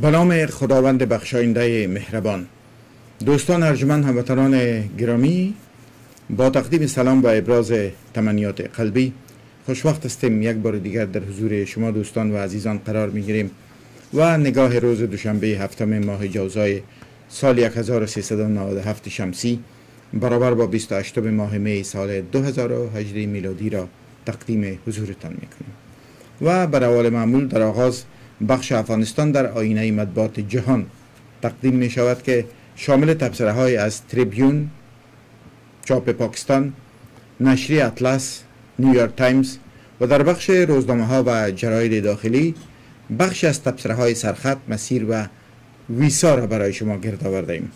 به نام خداوند بخشاینده مهربان. دوستان ارجمند هموطنان گرامی، با تقدیم سلام و ابراز تمنیات قلبی خوشوقت هستیم یک بار دیگر در حضور شما دوستان و عزیزان قرار میگیریم و نگاه روز دوشنبه هفتم ماه جوزای سال 1397 شمسی برابر با 28 ماه می سال 2018 میلادی را تقدیم حضورتان میکنیم و بر اول معمول در آغاز بخش افغانستان در آینه مطبوعات جهان تقدیم می شود که شامل تبصره های از تریبیون چاپ پاکستان، نشریه اطلس، نیویورک تایمز و در بخش روزنامه ها و جراید داخلی بخش از تبصره های سرخط، مسیر و ویسا را برای شما گرد آورده ایم.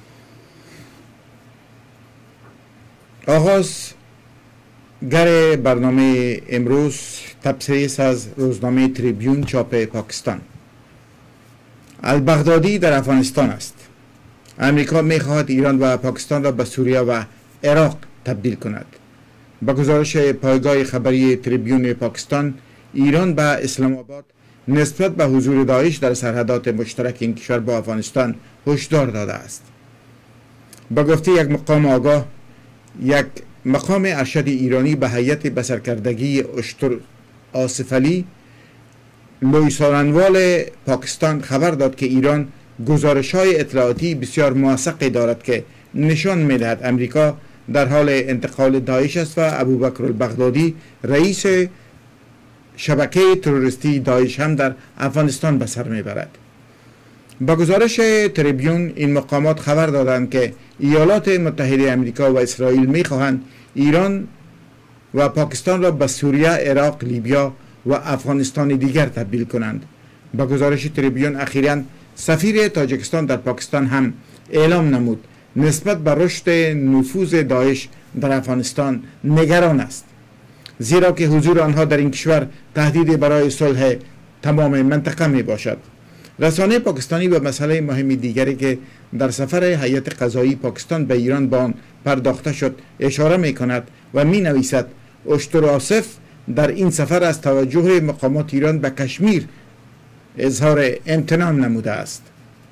آغاز گر برنامه امروز تبصره از روزنامه تریبیون چاپ پاکستان. البغدادی در افغانستان است. امریکا میخواهد ایران و پاکستان را به سوریه و عراق تبدیل کند. با گزارش پایگاه خبری تریبیون پاکستان، ایران به اسلام آباد نسبت به حضور داعش در سرحدات مشترک این کشور با افغانستان هشدار داده است. با گفته یک مقام آگاه، یک مقام ارشد ایرانی به هیئت بسرکردگی اشتر آصف علی لویسارنوال پاکستان خبر داد که ایران گزارش‌های اطلاعاتی بسیار موثقی دارد که نشان می‌دهد امریکا در حال انتقال داعش است و ابوبکر البغدادی رئیس شبکه تروریستی داعش هم در افغانستان به سر میبرد. با گزارش تریبیون این مقامات خبر دادند که ایالات متحده امریکا و اسرائیل میخواهند ایران و پاکستان را به سوریه، عراق، لیبیا و افغانستان دیگر تبدیل کنند. با گزارش تریبیون اخیراً سفیر تاجیکستان در پاکستان هم اعلام نمود نسبت به رشد نفوذ داعش در افغانستان نگران است، زیرا که حضور آنها در این کشور تهدید برای صلح تمام منطقه می باشد. رسانه پاکستانی به مسئله مهم دیگری که در سفر هیئت قضایی پاکستان به ایران با آن پرداخته شد اشاره می کند و می نویسد اشتر آصف در این سفر از توجه مقامات ایران به کشمیر اظهار امتنان نموده است.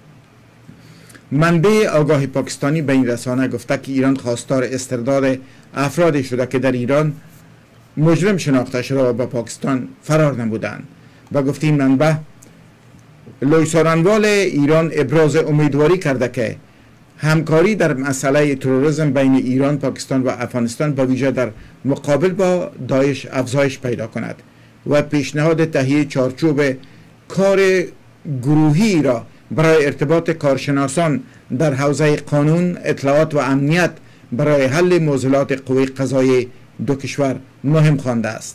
منبع آگاه پاکستانی به این رسانه گفته که ایران خواستار استرداد افرادی شده که در ایران مجرم شناخته شده و به پاکستان فرار نمودند. و گفته این منبع لویسارنوال ایران ابراز امیدواری کرده که همکاری در مسئله تروریسم بین ایران، پاکستان و افغانستان به ویژه در مقابل با داعش افزایش پیدا کند و پیشنهاد تهیه چارچوب کار گروهی را برای ارتباط کارشناسان در حوزه قانون، اطلاعات و امنیت برای حل معضلات قوی قضایی دو کشور مهم خوانده است.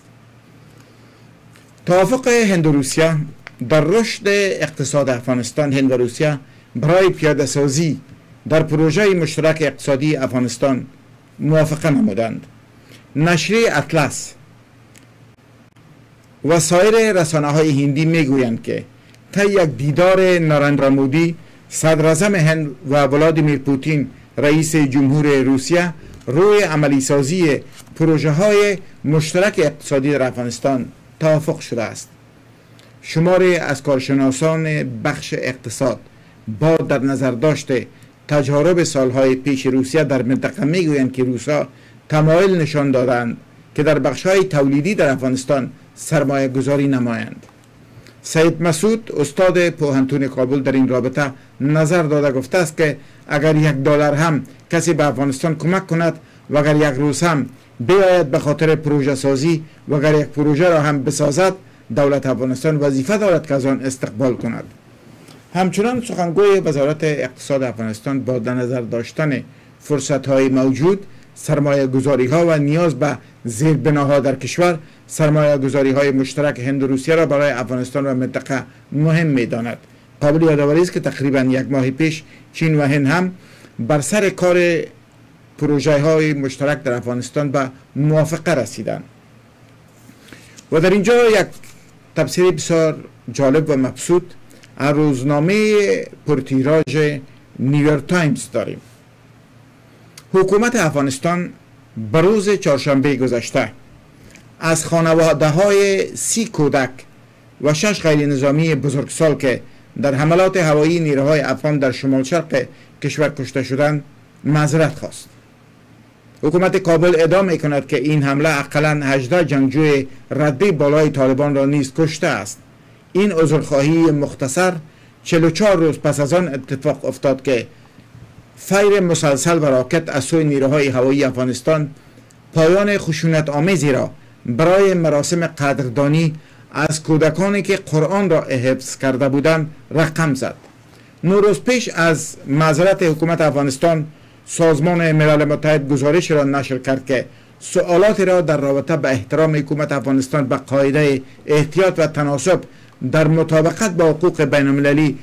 توافق هند و روسیه در رشد اقتصاد افغانستان. هند و روسیه برای پیاده سازی در پروژه مشترک اقتصادی افغانستان موافقه نمودند. نشریه اطلس و سایر رسانه های هندی میگویند که طی یک دیدار نارندرا مودی صدر اعظم هند و ولادیمیر پوتین رئیس جمهور روسیه روی عملی سازی پروژه های مشترک اقتصادی در افغانستان توافق شده است. شماری از کارشناسان بخش اقتصاد با در نظر داشته تجارب سالهای پیش روسیه در منطقه میگویند که روسا تمایل نشان دادند که در بخش‌های تولیدی در افغانستان سرمایه گذاری نمایند. سید مسعود استاد پوهنتون کابل در این رابطه نظر داده گفته است که اگر $1 هم کسی به افغانستان کمک کند و اگر یک روز هم بیاید به خاطر پروژه سازی و اگر یک پروژه را هم بسازد، دولت افغانستان وظیفه دارد که از آن استقبال کند. همچنان سخنگوی وزارت اقتصاد افغانستان با در نظر داشتن فرصت‌های موجود، سرمایه گذاری ها و نیاز به زیربناها در کشور، سرمایه گذاری های مشترک هند و روسیه را برای افغانستان و منطقه مهم می داند. قابل یادآوری است که تقریبا یک ماه پیش چین و هند هم بر سر کار پروژه های مشترک در افغانستان به موافقه رسیدند. و در اینجا یک تبصره بسیار جالب و مبسوط از روزنامه پرتیراژ نیویورک تایمز داریم. حکومت افغانستان بروز چهارشنبه گذشته از خانواده های 30 کودک و 6 غیر نظامی بزرگسال که در حملات هوایی نیروهای افغان در شمال شرق کشور کشته شدند معذرت خواست. حکومت کابل ادعا می‌کند که این حمله حداقل 18 جنگجوی رده بالای طالبان را نیز کشته است. این عذرخواهی مختصر 44 روز پس از آن اتفاق افتاد که فیر مسلسل و راکت از سوی نیروهای هوایی افغانستان پایان خشونت آمیزی را برای مراسم قدردانی از کودکانی که قرآن را حفظ کرده بودند رقم زد. 9 روز پیش از معذرت حکومت افغانستان، سازمان ملل متحد گزارش را نشر کرد که سوالاتی را در رابطه به احترام حکومت افغانستان به قاعده احتیاط و تناسب در مطابقت با حقوق بین المللی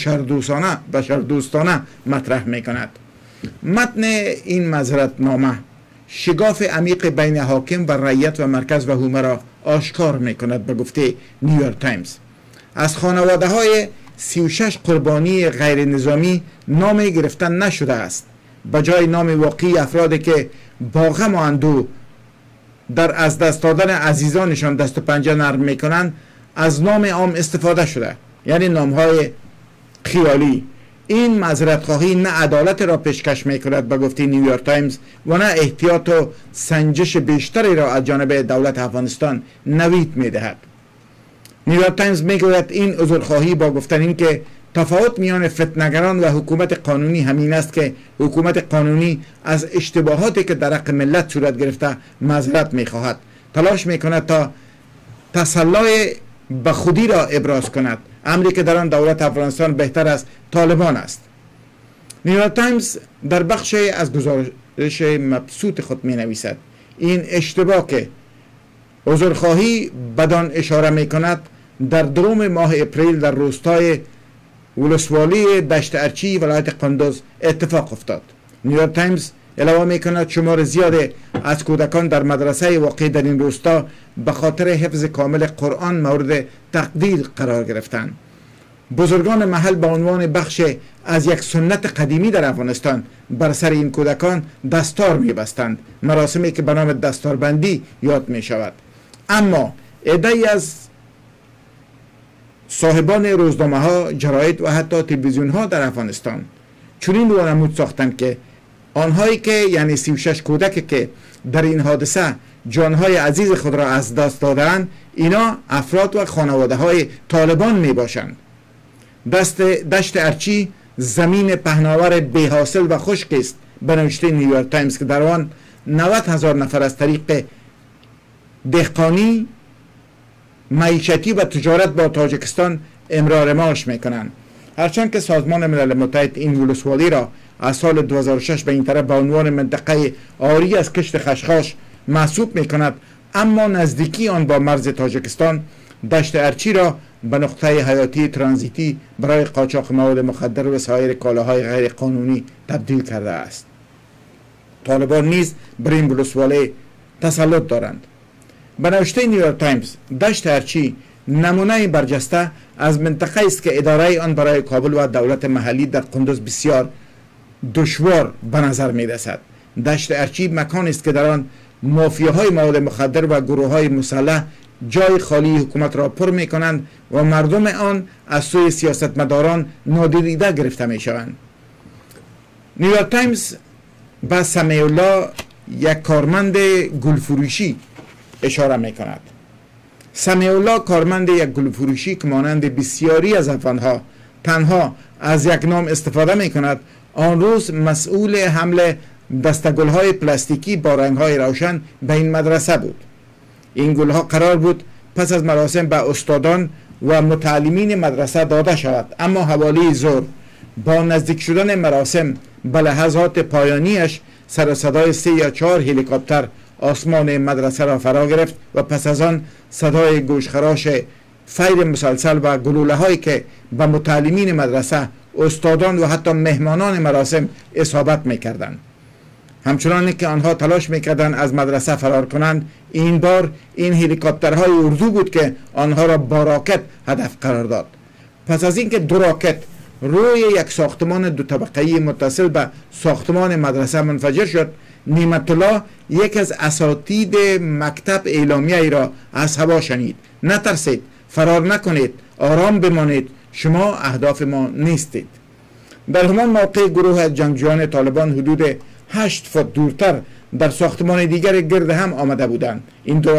بشردوستانه مطرح می کند. متن این معذرتنامه شگاف عمیق بین حاکم و رعیت و مرکز و حومه را آشکار می کند. به گفته نیویورک تایمز، از خانواده های 36 قربانی غیر نظامی نام گرفتن نشده است. بجای نام واقعی افرادی که با غم و اندوه در از دست دادن عزیزانشان دست و پنجه نرم می کنند از نام عام استفاده شده، یعنی نام های خیالی. این معذرت خواهی نه عدالت را پیشکش می کند به گفته نیویورک تایمز و نه احتیاط و سنجش بیشتری را از جانب دولت افغانستان نوید می دهد. نیویورک تایمز می گوید این عذرخواهی با گفتن این که تفاوت میان فتنه‌گران و حکومت قانونی همین است که حکومت قانونی از اشتباهاتی که در حق ملت صورت گرفته معذرت می خواهد، تلاش می کند تا تسلای به خودی را ابراز کند، امری که در آن دولت افغانستان بهتر از طالبان است. نیویورک تایمز در بخشی از گزارش مبسوط خود می نویسد این اشتباه که عذرخواهی بدان اشاره می کند در دوم ماه اپریل در روستای ولسوالی دشت ارچی ولایت قندوز اتفاق افتاد. نیویورک تایمز علاوه می کند شمار زیاد از کودکان در مدرسه واقع در این روستا به خاطر حفظ کامل قرآن مورد تقدیر قرار گرفتند. بزرگان محل به عنوان بخش از یک سنت قدیمی در افغانستان بر سر این کودکان دستار می بستند، مراسمی که به نام دستاربندی یاد می شود. اما عده‌ای از صاحبان روزنامه ها، جراید و حتی تلویزیون ها در افغانستان چنین وانمود ساختند که آنهایی که یعنی 36 کودک که در این حادثه جانهای عزیز خود را از دست دادند اینا افراد و خانواده های طالبان می باشند. دشت ارچی زمین پهناور بی‌حاصل و خشک است به نوشته نیویورک تایمز که در آن 90,000 نفر از طریق دهقانی، معیشتی و تجارت با تاجیکستان امرار معاش میکنند. هرچند که سازمان ملل متحد این ولسوالی را از سال 2006 به این طرف به عنوان منطقه عاری از کشت خشخاش محسوب میکند، اما نزدیکی آن با مرز تاجیکستان دشت ارچی را به نقطه حیاتی ترانزیتی برای قاچاق مواد مخدر و سایر کالاهای غیر قانونی تبدیل کرده است. طالبان نیز بر این ولسوالی تسلط دارند. به نوشته نیویورک تایمز، دشت ارچی نمونه برجسته از منطقه است که اداره آن برای کابل و دولت محلی در قندوز بسیار دشوار به نظر می رسد. دشت ارچی مکان است که در آن مافیاهای مواد مخدر و گروههای مسلح جای خالی حکومت را پر می کنند و مردم آن از سوی سیاستمداران نادیده گرفته می شوند. نیویورک تایمز به سمیع الله، یک کارمند گلفروشی، اشاره می کند. سمیع الله کارمند یک گلفروشی که مانند بسیاری از افغانها تنها از یک نام استفاده می کند، آن روز مسئول حمل دستگل‌های پلاستیکی با رنگ‌های روشن به این مدرسه بود. این گل‌ها قرار بود پس از مراسم به استادان و متعلمین مدرسه داده شود، اما حوالی ظهر با نزدیک شدن مراسم به لحظات پایانیش سر و صدای 3 یا 4 هلیکوپتر آسمان مدرسه را فرا گرفت و پس از آن صدای گوشخراش فیر مسلسل و گلوله هایی که به متعلمین مدرسه، استادان و حتی مهمانان مراسم اصابت میکردند. همچنان که آنها تلاش میکردند از مدرسه فرار کنند، این بار این هلیکوپترهای اردو بود که آنها را با راکت هدف قرار داد. پس از اینکه 2 راکت روی یک ساختمان 2 طبقه‌ای متصل به ساختمان مدرسه منفجر شد، نعمت الله یک از اساتید مکتب اعلامیه ای را از هوا شنید: نترسید، فرار نکنید، آرام بمانید، شما اهداف ما نیستید. در همان موقع گروه از جنگجویان طالبان حدود 8 فوت دورتر در ساختمان دیگر گرد هم آمده بودند. این دو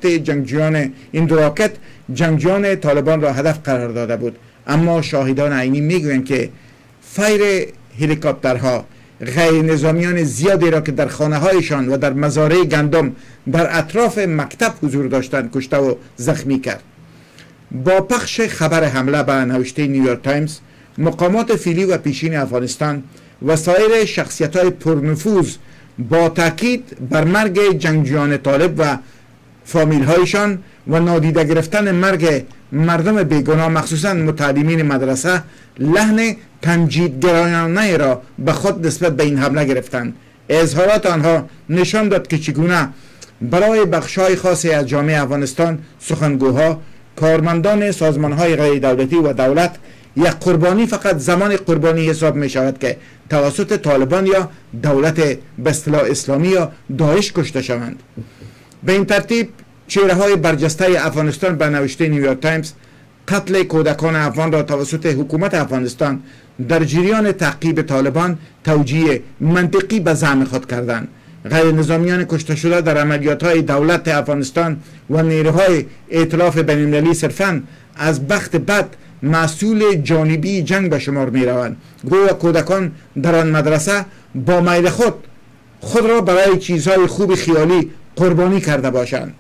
راکت جنگجویان طالبان را هدف قرار داده بود، اما شاهدان عینی میگویند که فایر هلیکوپترها غیر نظامیان زیادی را که در خانه هایشان و در مزارع گندم در اطراف مکتب حضور داشتند کشته و زخمی کرد. با پخش خبر حمله به نوشته نیویورک تایمز، مقامات فعلی و پیشین افغانستان و سایر شخصیت‌های پرنفوذ با تاکید بر مرگ جنگجویان طالب و فامیل‌هایشان و نادیده گرفتن مرگ مردم بیگناه مخصوصاً متعلمین مدرسه لحن تمجیدگرایانه را به خود نسبت به این حمله گرفتند. اظهارات آنها نشان داد که چگونه برای بخش‌های خاصی از جامعه افغانستان سخنگوها، کارمندان سازمان‌های غیر دولتی و دولت یک قربانی فقط زمان قربانی حساب می شود که توسط طالبان یا دولت به اصطلاح اسلامی یا داعش کشته شوند. به این ترتیب چهره های برجسته افغانستان به نوشته نیویورک تایمز قتل کودکان افغان را توسط حکومت افغانستان در جریان تعقیب طالبان توجیه منطقی به زعم خود کردند. غیر نظامیان کشته شده در عملیات های دولت افغانستان و نیروهای ائتلاف بین‌المللی صرفاً از بخت بد مسئول جانبی جنگ به شمار می روند. گویا کودکان در آن مدرسه با میل خود را برای چیزهای خوب خیالی قربانی کرده باشند.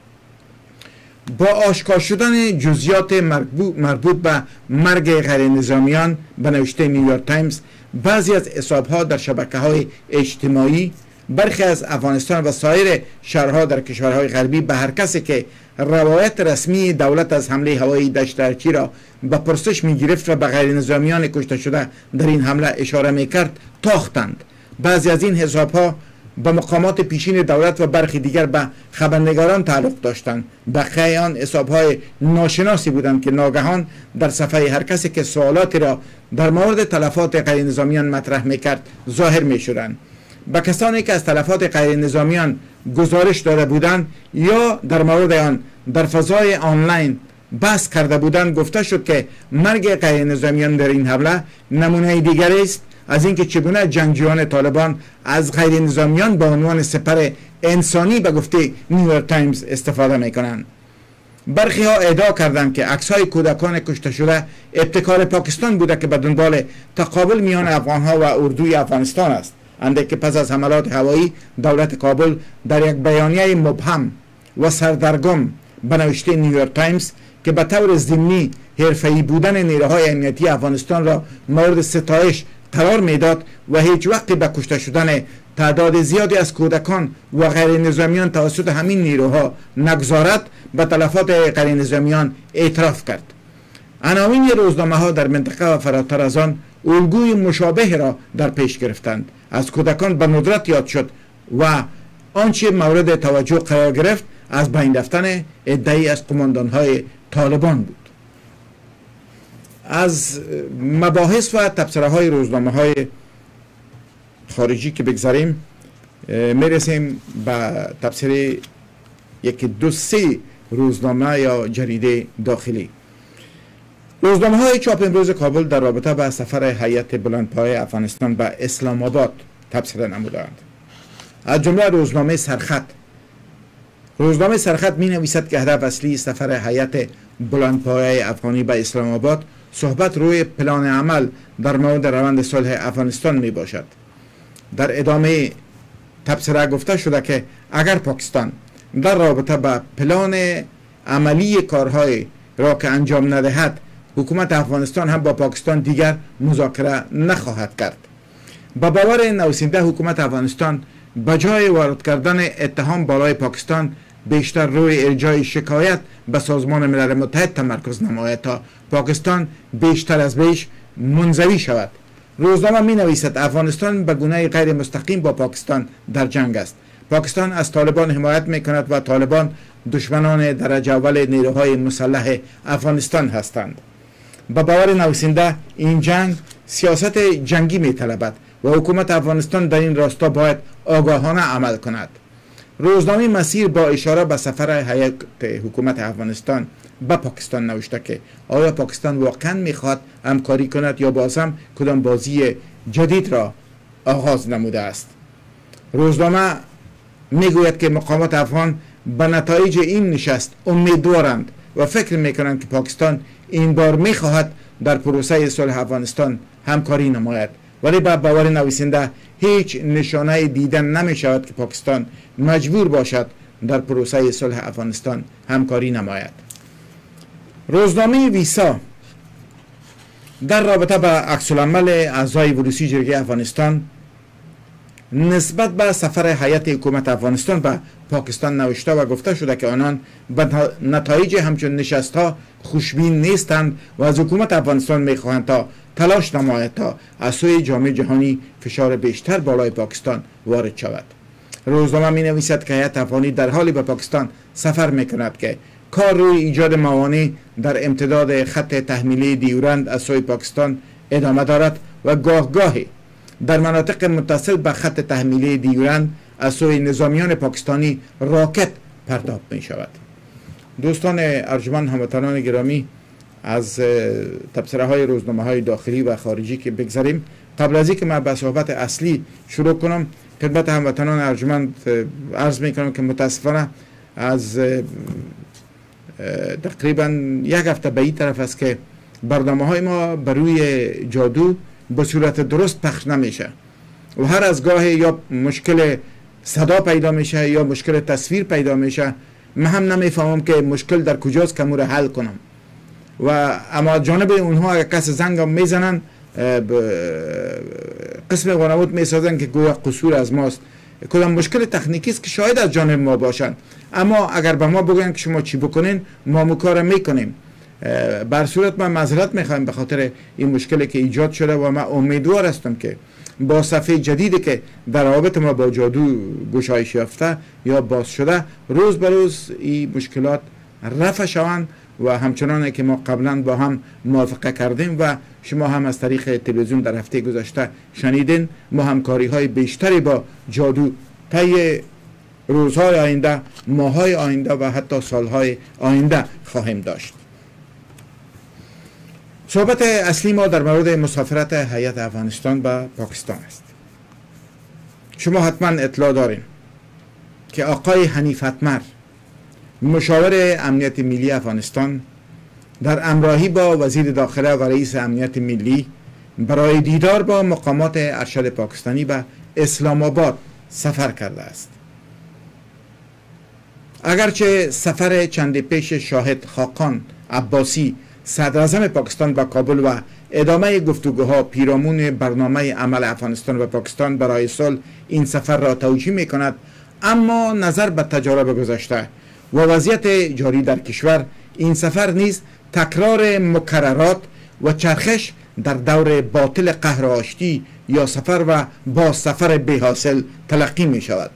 با آشکار شدن جزئیات مربوط به مرگ غیر نظامیان به نوشته نیویورک تایمز، بعضی از حساب‌ها در شبکه‌های اجتماعی برخی از افغانستان و سایر شهرها در کشورهای غربی به هر کسی که روایت رسمی دولت از حمله هوایی دشت ارچی را به پرسش می گرفت و به غیر نظامیان کشته شده در این حمله اشاره می کرد تاختند. بعضی از این حساب‌ها به مقامات پیشین دولت و برخی دیگر به خبرنگاران تعلق داشتند. بقیه آن حساب‌های ناشناسی بودند که ناگهان در صفحه هر کسی که سوالاتی را در مورد تلفات غیر نظامیان مطرح می کرد ظاهر می شدند. به کسانی که از تلفات غیر نظامیان گزارش داده بودند یا در مورد آن در فضای آنلاین بحث کرده بودند گفته شد که مرگ غیر نظامیان در این حمله نمونه دیگری است از اینکه چگونه جنگجویان طالبان از غیر نظامیان به عنوان سپر انسانی به گفته نیویورک تایمز استفاده میکنند. برخی ها ادعا کردند که عکس‌های کودکان کشته شده ابتکار پاکستان بوده که به دنبال تقابل میان افغان‌ها و اردوی افغانستان است. انده که پس از حملات هوایی دولت کابل در یک بیانیه مبهم و سردرگم به نوشته نیویورک تایمز که به طور ضمنی حرفه‌ای بودن نیروهای امنیتی افغانستان را مورد ستایش قرار میداد و هیچ وقت به کشته شدن تعداد زیادی از کودکان و غیر نظامیان توسط همین نیروها نگذارد، به تلفات غیر نظامیان اعتراف کرد. عناوین روزنامه ها در منطقه و فراتر از آن الگوی مشابه را در پیش گرفتند. از کودکان به ندرت یاد شد و آنچه مورد توجه قرار گرفت از بین رفتن عده‌ای از قماندان‌های طالبان بود. از مباحث و تبصره‌های روزنامه‌های خارجی که بگذاریم میرسیم به تبصره یکی دو سه روزنامه یا جریده داخلی. روزنامه های چاپ امروز کابل در رابطه با سفر هیئت بلندپایه افغانستان به اسلام آباد تبصره نمودند. از جمله روزنامه سرخط می نویسد که هدف اصلی سفر هیئت بلندپایه افغانی به اسلام آباد صحبت روی پلان عمل در مورد روند صلح افغانستان می باشد. در ادامه تبصره گفته شده که اگر پاکستان در رابطه با پلان عملی کارهای را که انجام ندهد، حکومت افغانستان هم با پاکستان دیگر مذاکره نخواهد کرد. با باور نویسنده حکومت افغانستان به جای وارد کردن اتهام بالای پاکستان بیشتر روی ارجاع شکایت به سازمان ملل متحد تمرکز نماید تا پاکستان بیشتر از بیش منزوی شود. روزنامه می نویسد افغانستان به گونه غیر مستقیم با پاکستان در جنگ است. پاکستان از طالبان حمایت می کند و طالبان دشمنان درجه اول نیروهای مسلح افغانستان هستند. با باور نویسنده این جنگ سیاست جنگی می طلبد و حکومت افغانستان در این راستا باید آگاهانه عمل کند. روزنامه مسیر با اشاره به سفر هیئت حکومت افغانستان به پاکستان نوشته که آیا پاکستان واقعا میخواد همکاری کند یا باز هم کدام بازی جدید را آغاز نموده است. روزنامه میگوید که مقامات افغان به نتایج این نشست امیدوارند و فکر میکنند که پاکستان این بار میخواهد در پروسه صلح افغانستان همکاری نماید، ولی به باور نویسنده هیچ نشانه دیدن نمی شود که پاکستان مجبور باشد در پروسه صلح افغانستان همکاری نماید. روزنامه ویسا در رابطه با عکس‌العمل اعضای ورودی جرگه افغانستان نسبت به سفر هیئت حکومت افغانستان به پاکستان نوشته و گفته شده که آنان به نتایج همچون نشست ها خوشبین نیستند و از حکومت افغانستان میخواهند تا تلاش نماید تا از سوی جامعه جهانی فشار بیشتر بالای پاکستان وارد شود. روزنامه می نویسد که هیئت افغانی در حالی به پاکستان سفر می کند که کار روی ایجاد موانع در امتداد خط تحمیلی دیورند از سوی پاکستان ادامه دارد و گاه گاهی در مناطق متصل به خط تحمیلی دیورند از سوی نظامیان پاکستانی راکت پرتاب می شود. دوستان ارجمند، هموطنان گرامی، از تبصره های روزنامه های داخلی و خارجی که بگذاریم، قبل از اینکه من به صحبت اصلی شروع کنم خدمت هموطنان ارجمند عرض می کنم که متاسفانه از تقریبا یک هفته به این طرف است که برنامه های ما بر روی جادو به صورت درست پخش نمیشه و هر از گاه یا مشکل صدا پیدا میشه یا مشکل تصویر پیدا میشه. من هم نمیفهمم که مشکل در کجاست که مو را حل کنم و اما جانب اونها اگر کس زنگ میزنن قسم قنوات میسازن که گویا قصور از ماست. کدام مشکل تکنیکی است که شاید از جانب ما باشن، اما اگر به ما بگن که شما چی بکنین ما کار میکنیم. بر صورت من معذرت میخوایم به خاطر این مشکلی که ایجاد شده و من امیدوار هستم که با صفحه جدیدی که در روابط ما با جادو گشایش یافته یا باز شده روز به روز این مشکلات رفع شوند و همچنان که ما قبلا با هم موافقه کردیم و شما هم از طریق تلویزیون در هفته گذشته شنیدین، ما همکاری های بیشتری با جادو طی روزهای آینده، ماهای آینده و حتی سالهای آینده خواهیم داشت. صحبت اصلی ما در مورد مسافرت هیئت افغانستان به پاکستان است. شما حتما اطلاع دارین که آقای حنیف اتمر، مشاور امنیت ملی افغانستان، در همراهی با وزیر داخله و رئیس امنیت ملی برای دیدار با مقامات ارشد پاکستانی به اسلام آباد سفر کرده است. اگرچه سفر چند پیش شاهد خاقان عباسی صدر اعظم پاکستان به کابل و ادامه گفتگوها پیرامون برنامه عمل افغانستان و پاکستان برای صلح این سفر را توجیه می کند، اما نظر به تجارب گذشته و وضعیت جاری در کشور این سفر نیز تکرار مکررات و چرخش در دور باطل قهر آشتی یا سفر و با سفر بی حاصل تلقی می شود.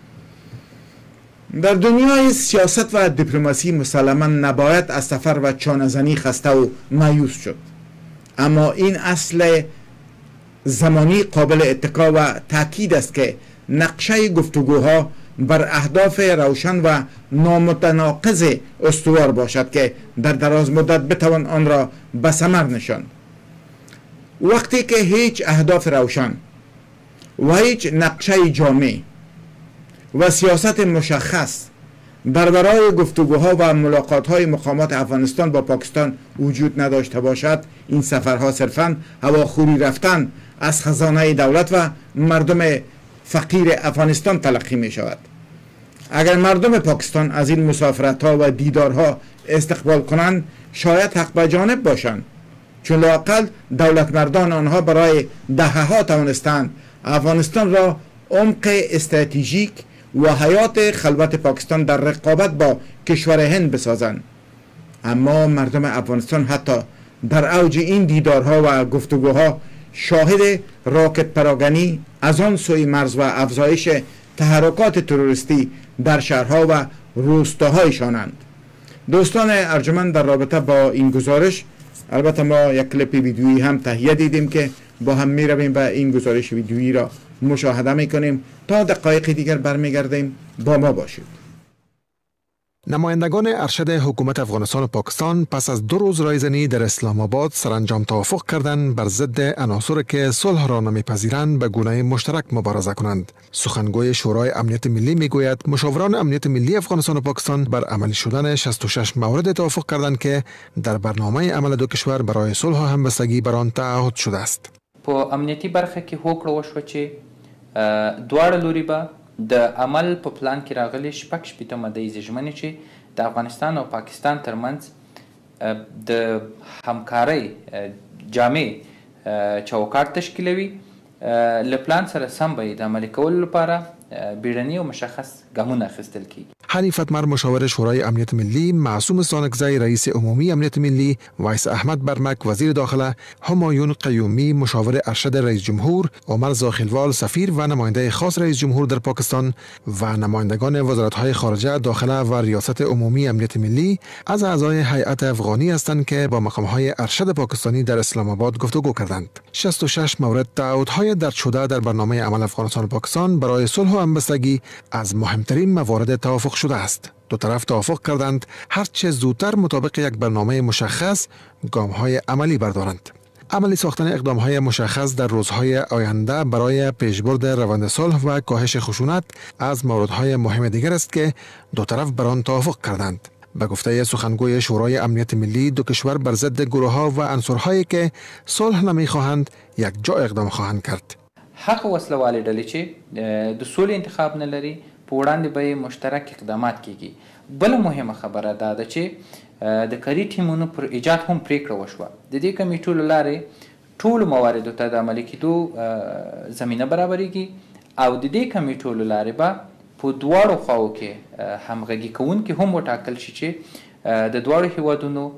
در دنیای سیاست و دیپلماسی مسلما نباید از سفر و چانه‌زنی خسته و مایوس شد، اما این اصل زمانی قابل اتکا و تاکید است که نقشه گفتگوها بر اهداف روشن و نامتناقض استوار باشد که در دراز مدت بتوان آن را به ثمر نشاند. وقتی که هیچ اهداف روشن و هیچ نقشه جامع و سیاست مشخص در برای گفتگوها و ملاقات‌های مقامات افغانستان با پاکستان وجود نداشته باشد، این سفرها صرفاً هواخوری رفتن از خزانه دولت و مردم فقیر افغانستان تلقی می شود. اگر مردم پاکستان از این مسافرت‌ها و دیدارها استقبال کنند شاید حق به جانب باشند، چون لااقل دولت مردان آنها برای دهه‌ها توانستند افغانستان را عمق استراتژیک و حیات خلوت پاکستان در رقابت با کشور هند بسازند. اما مردم افغانستان حتی در اوج این دیدارها و گفتگوها شاهد راکت پراگنی از آن سوی مرز و افزایش تحرکات تروریستی در شهرها و روستاهایشانند. دوستان ارجمند، در رابطه با این گزارش البته ما یک کلیپ ویدیویی هم تهیه دیدیم که با هم می رویم و این گزارش ویدیویی را مشاهده میکنیم. تا دقایق دیگر برمیگردیم، با ما باشید. نمایندگان ارشد حکومت افغانستان و پاکستان پس از 2 روز رایزنی در اسلام آباد سرانجام توافق کردند بر ضد عناصری که صلح را نمیپذیرند به گونه مشترک مبارزه کنند. سخنگوی شورای امنیت ملی میگوید مشاوران امنیت ملی افغانستان و پاکستان بر عملی شدن 66 مورد توافق کردند که در برنامه عمل دو کشور برای صلح و همبستگی بر آن تعهد شده است. په امنیتي برخه کې هوکړه وشوه چې دواړه لوري به د عمل په پلان کې راغلي شپږ مادې ژمنې چې د افغانستان او پاکستان ترمنځ د همکارۍ جامع چوکاټ تشکیلوي، له پلان سره سم به د عملي کولو لپاره بیړني او مشخص ګامونه اخیستل کیږي. حنیف اتمر مشاور شورای امنیت ملی، معصوم سانکزی رئیس عمومی امنیت ملی، وایس احمد برمک وزیر داخله، همایون قیومی مشاور ارشد رئیس جمهور، عمر زاخیلوال سفیر و نماینده خاص رئیس جمهور در پاکستان و نمایندگان وزارت‌های خارجه، داخله و ریاست عمومی امنیت ملی از اعضای هیئت افغانی هستند که با مقام‌های ارشد پاکستانی در اسلام آباد گفتگو کردند. 66 مورد تعهدهای درج شده در برنامه عمل افغانستان و پاکستان برای صلح و همبستگی از مهمترین موارد توافق شده است. دو طرف توافق کردند هرچه زودتر مطابق یک برنامه مشخص گام‌های عملی بردارند. عملی ساختن اقدام‌های مشخص در روزهای آینده برای پیشبرد روند صلح و کاهش خشونت از موردهای مهم دیگر است که دو طرف بر آن توافق کردند. به گفته سخنگوی شورای امنیت ملی، دو کشور بر ضد گروه‌ها و عنصرهایی که صلح نمی‌خواهند یک جا اقدام خواهند کرد. حق وسلوالې ډلې چې د سولې انتخاب نه لري په وړاندې به مشترک اقدامات کیږي. بله مهمه خبره دا ده چې د کاري ټیمونو پر ایجاد هم پریکړه وشوه. د دې کمیټو له لارې ټولو مواردو ته د عملي کېدو زمینه برابرېږي او د دې کمیټو له لارې به په دواړو خواو کې همغږي کوونکي هم وټاکل شي چې د دواړو هیوادونو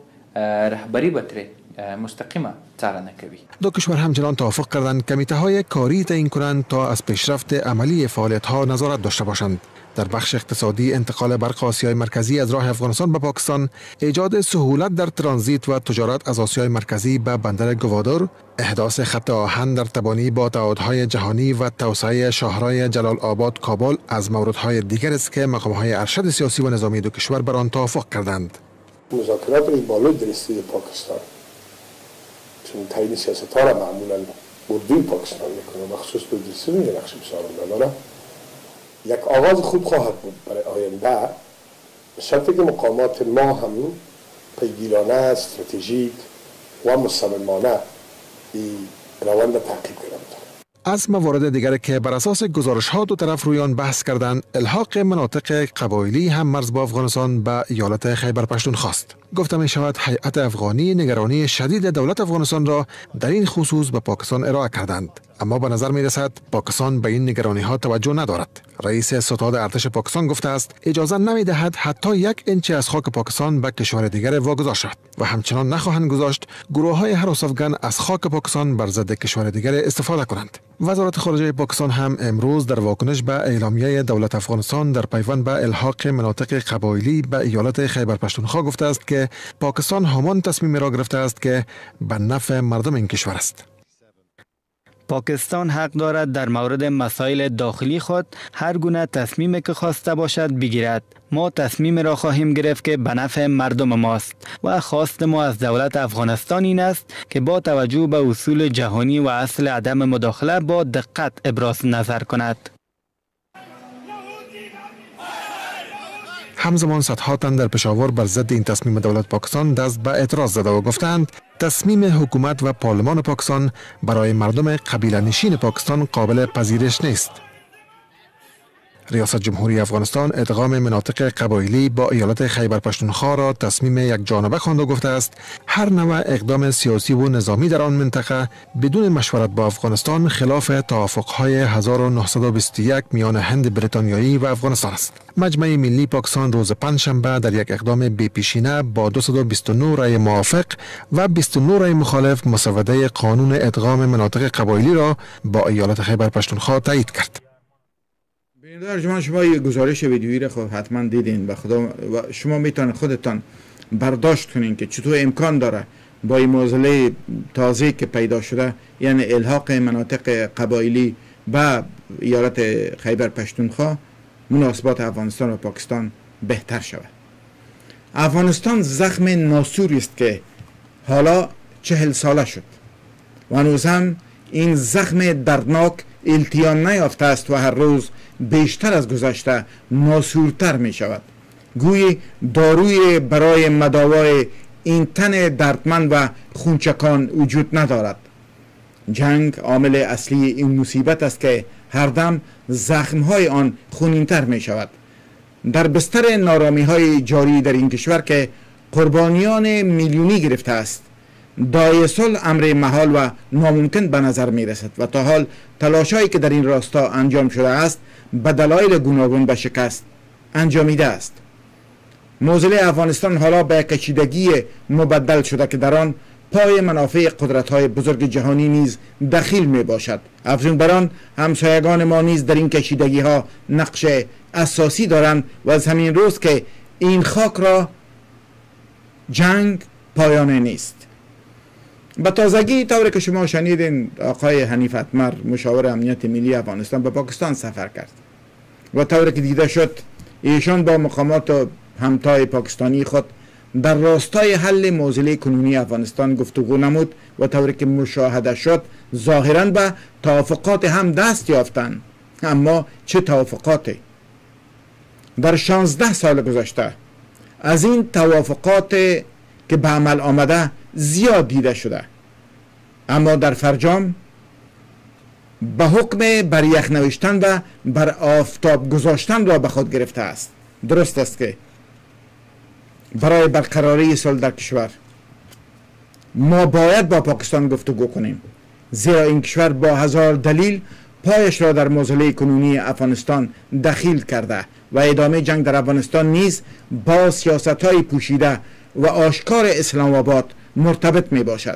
رهبری به ترې مستقیمه څارنه کوي. دو کشور همچنان توافق کردند کمیته کاری تعیین کنند تا از پیشرفت عملی فعالیت‌ها نظارت داشته باشند. در بخش اقتصادی، انتقال برق آسیای مرکزی از راه افغانستان به پاکستان، ایجاد سهولت در ترانزیت و تجارت از آسیای مرکزی به بندر گوادر، احداث خط آهن در تبانی با تعهدهای جهانی و توسعه شاهرای جلال آباد کابل از موردهای دیگر است که مقام‌های ارشد سیاسی و نظامی دو کشور بر آن توافق کردند. مذاکرات بالای در استیل پاکستان چون تعیین سیاست‌ها را معمولاً اردوی پاکستان میکنه، مخصوص به دستی میگه نقش بسیار داره. یک آغاز خوب خواهد بود برای آینده، به شرطی که مقامات ما هم پیگیرانه، استراتژیک و مصممانه این روند تعقیب کنند. از موارد دیگر که بر اساس گزارش‌ها دو طرف روی آن بحث کردند، الحاق مناطق قبایلی هم مرز با افغانستان به ایالت خیبر پختونخوا است. گفته می شود هیئت افغانی نگرانی شدید دولت افغانستان را در این خصوص به پاکستان ارائه کردند، اما به نظر می رسد پاکستان به این نگرانی ها توجه ندارد. رئیس ستاد ارتش پاکستان گفته است اجازه نمی دهد حتی 1 انچ از خاک پاکستان به کشور دیگر واگذار شود و همچنان نخواهند گذاشت گروه های هراس افغان از خاک پاکستان بر ضد کشور دیگر استفاده کنند. وزارت خارجه پاکستان هم امروز در واکنش به اعلامیه دولت افغانستان در پیوند به الحاق مناطق قبایلی به ایالت خیبر پختونخوا گفته است که پاکستان همان تصمیم را گرفته است که به نفع مردم این کشور است. پاکستان حق دارد در مورد مسائل داخلی خود هر گونه تصمیمی که خواسته باشد بگیرد. ما تصمیم را خواهیم گرفت که به نفع مردم ماست و خواست ما از دولت افغانستان این است که با توجه به اصول جهانی و اصل عدم مداخله با دقت ابراز نظر کند. همزمان صدها تن در پشاور بر ضد این تصمیم دولت پاکستان دست به اعتراض زده و گفتند تصمیم حکومت و پارلمان پاکستان برای مردم قبیله نشین پاکستان قابل پذیرش نیست. ریاست جمهوری افغانستان ادغام مناطق قبایلی با ایالت خیبر پختونخوا را تصمیم یک جانبه خوانده و گفته است هر نوع اقدام سیاسی و نظامی در آن منطقه بدون مشورت با افغانستان خلاف توافق‌های 1921 میان هند بریتانیایی و افغانستان است. مجمع ملی پاکستان روز پنجشنبه در یک اقدام بی‌پیشینه با 229 رای موافق و 29 رای مخالف مسوده قانون ادغام مناطق قبایلی را با ایالت خیبر پختونخوا تایید کرد. در شما یه گزارش ویدیویی را خب حتما دیدین و شما میتونید خودتان برداشت کنین که چطور امکان داره با این معضله تازه که پیدا شده، یعنی الحاق مناطق قبایلی و ایالت خیبر پشتونخوا مناسبات افغانستان و پاکستان بهتر شود. افغانستان زخم ناسوری است که حالا 40 ساله شد و هنوز هم این زخم دردناک التیام نیافته است و هر روز بیشتر از گذشته ناسورتر می شود. گویی داروی برای مداوای این تن دردمند و خونچکان وجود ندارد. جنگ عامل اصلی این مصیبت است که هر دم زخمهای آن خونینتر می شود. در بستر نارامی های جاری در این کشور که قربانیان میلیونی گرفته است، داعی صلح امر محال و ناممکن به نظر می رسد و تا حال تلاشایی که در این راستا انجام شده است به دلایل گوناگون به شکست انجامیده است. موضوع افغانستان حالا به کشیدگی مبدل شده که در آن پای منافع قدرت‌های بزرگ جهانی نیز دخیل می باشد. افزون بر آن همسایگان ما نیز در این کشیدگی ها نقش اساسی دارند و از همین روز که این خاک را جنگ پایانه نیست. به تازگی طوری که شما شنیدین آقای حنیف اتمر مشاور امنیت ملی افغانستان به پاکستان سفر کرد و طوری که دیده شد ایشان با مقامات همتای پاکستانی خود در راستای حل معضله کنونی افغانستان گفتگو نمود و طوری که مشاهده شد ظاهراً به توافقات هم دست یافتند. اما چه توافقاتی؟ در 16 سال گذشته از این توافقات که به عمل آمده زیاد دیده شده، اما در فرجام به حکم بر یخ نوشتن و بر آفتاب گذاشتن را به خود گرفته است. درست است که برای برقراری صلح در کشور ما باید با پاکستان گفتگو کنیم، زیرا این کشور با هزار دلیل پایش را در معضله کنونی افغانستان دخیل کرده و ادامه جنگ در افغانستان نیز با سیاست‌های پوشیده و آشکار اسلام آباد مرتبط می باشد.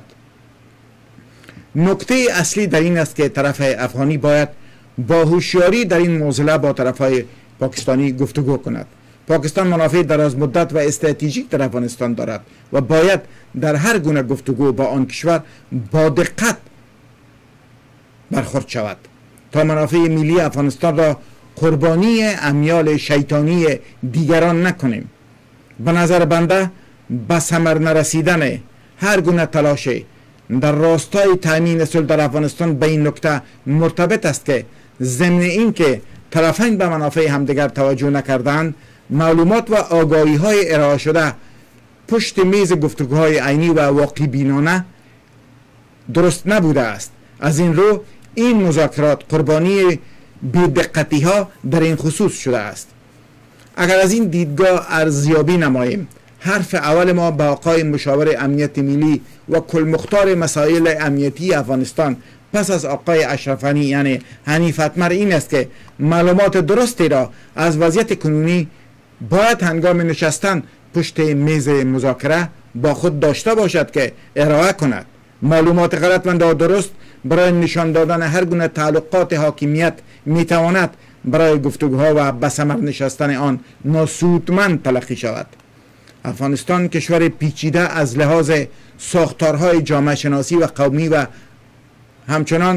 نکته اصلی در این است که طرف افغانی باید با هوشیاری در این معضله با طرفهای پاکستانی گفتگو کند. پاکستان منافع دراز مدت و استراتژیک در افغانستان دارد و باید در هر گونه گفتگو با آن کشور با دقت برخورد شود تا منافع ملی افغانستان را قربانی امیال شیطانی دیگران نکنیم. به نظر بنده به ثمر نرسیدن هر گونه تلاش در راستای تامین صلح در افغانستان به این نکته مرتبط است که ضمن این که طرفین به منافع همدیگر توجه نکردند، معلومات و آگاهی های ارائه شده پشت میز گفتگوهای عینی و واقعی بینانه درست نبوده است. از این رو این مذاکرات قربانی بی‌دقتی ها در این خصوص شده است. اگر از این دیدگاه ارزیابی نماییم، حرف اول ما با آقای مشاور امنیت ملی و کل مختار مسائل امنیتی افغانستان پس از آقای اشرف غنی یعنی حنیف اتمر این است که معلومات درستی را از وضعیت کنونی باید هنگام نشستن پشت میز مذاکره با خود داشته باشد که ارائه کند. معلومات غلط و درست برای نشان دادن هر گونه تعلقات حاکمیت میتواند برای گفتگوها و به ثمر نشستن آن ناسودمند تلقی شود. افغانستان کشور پیچیده از لحاظ ساختارهای جامعه شناسی و قومی و همچنان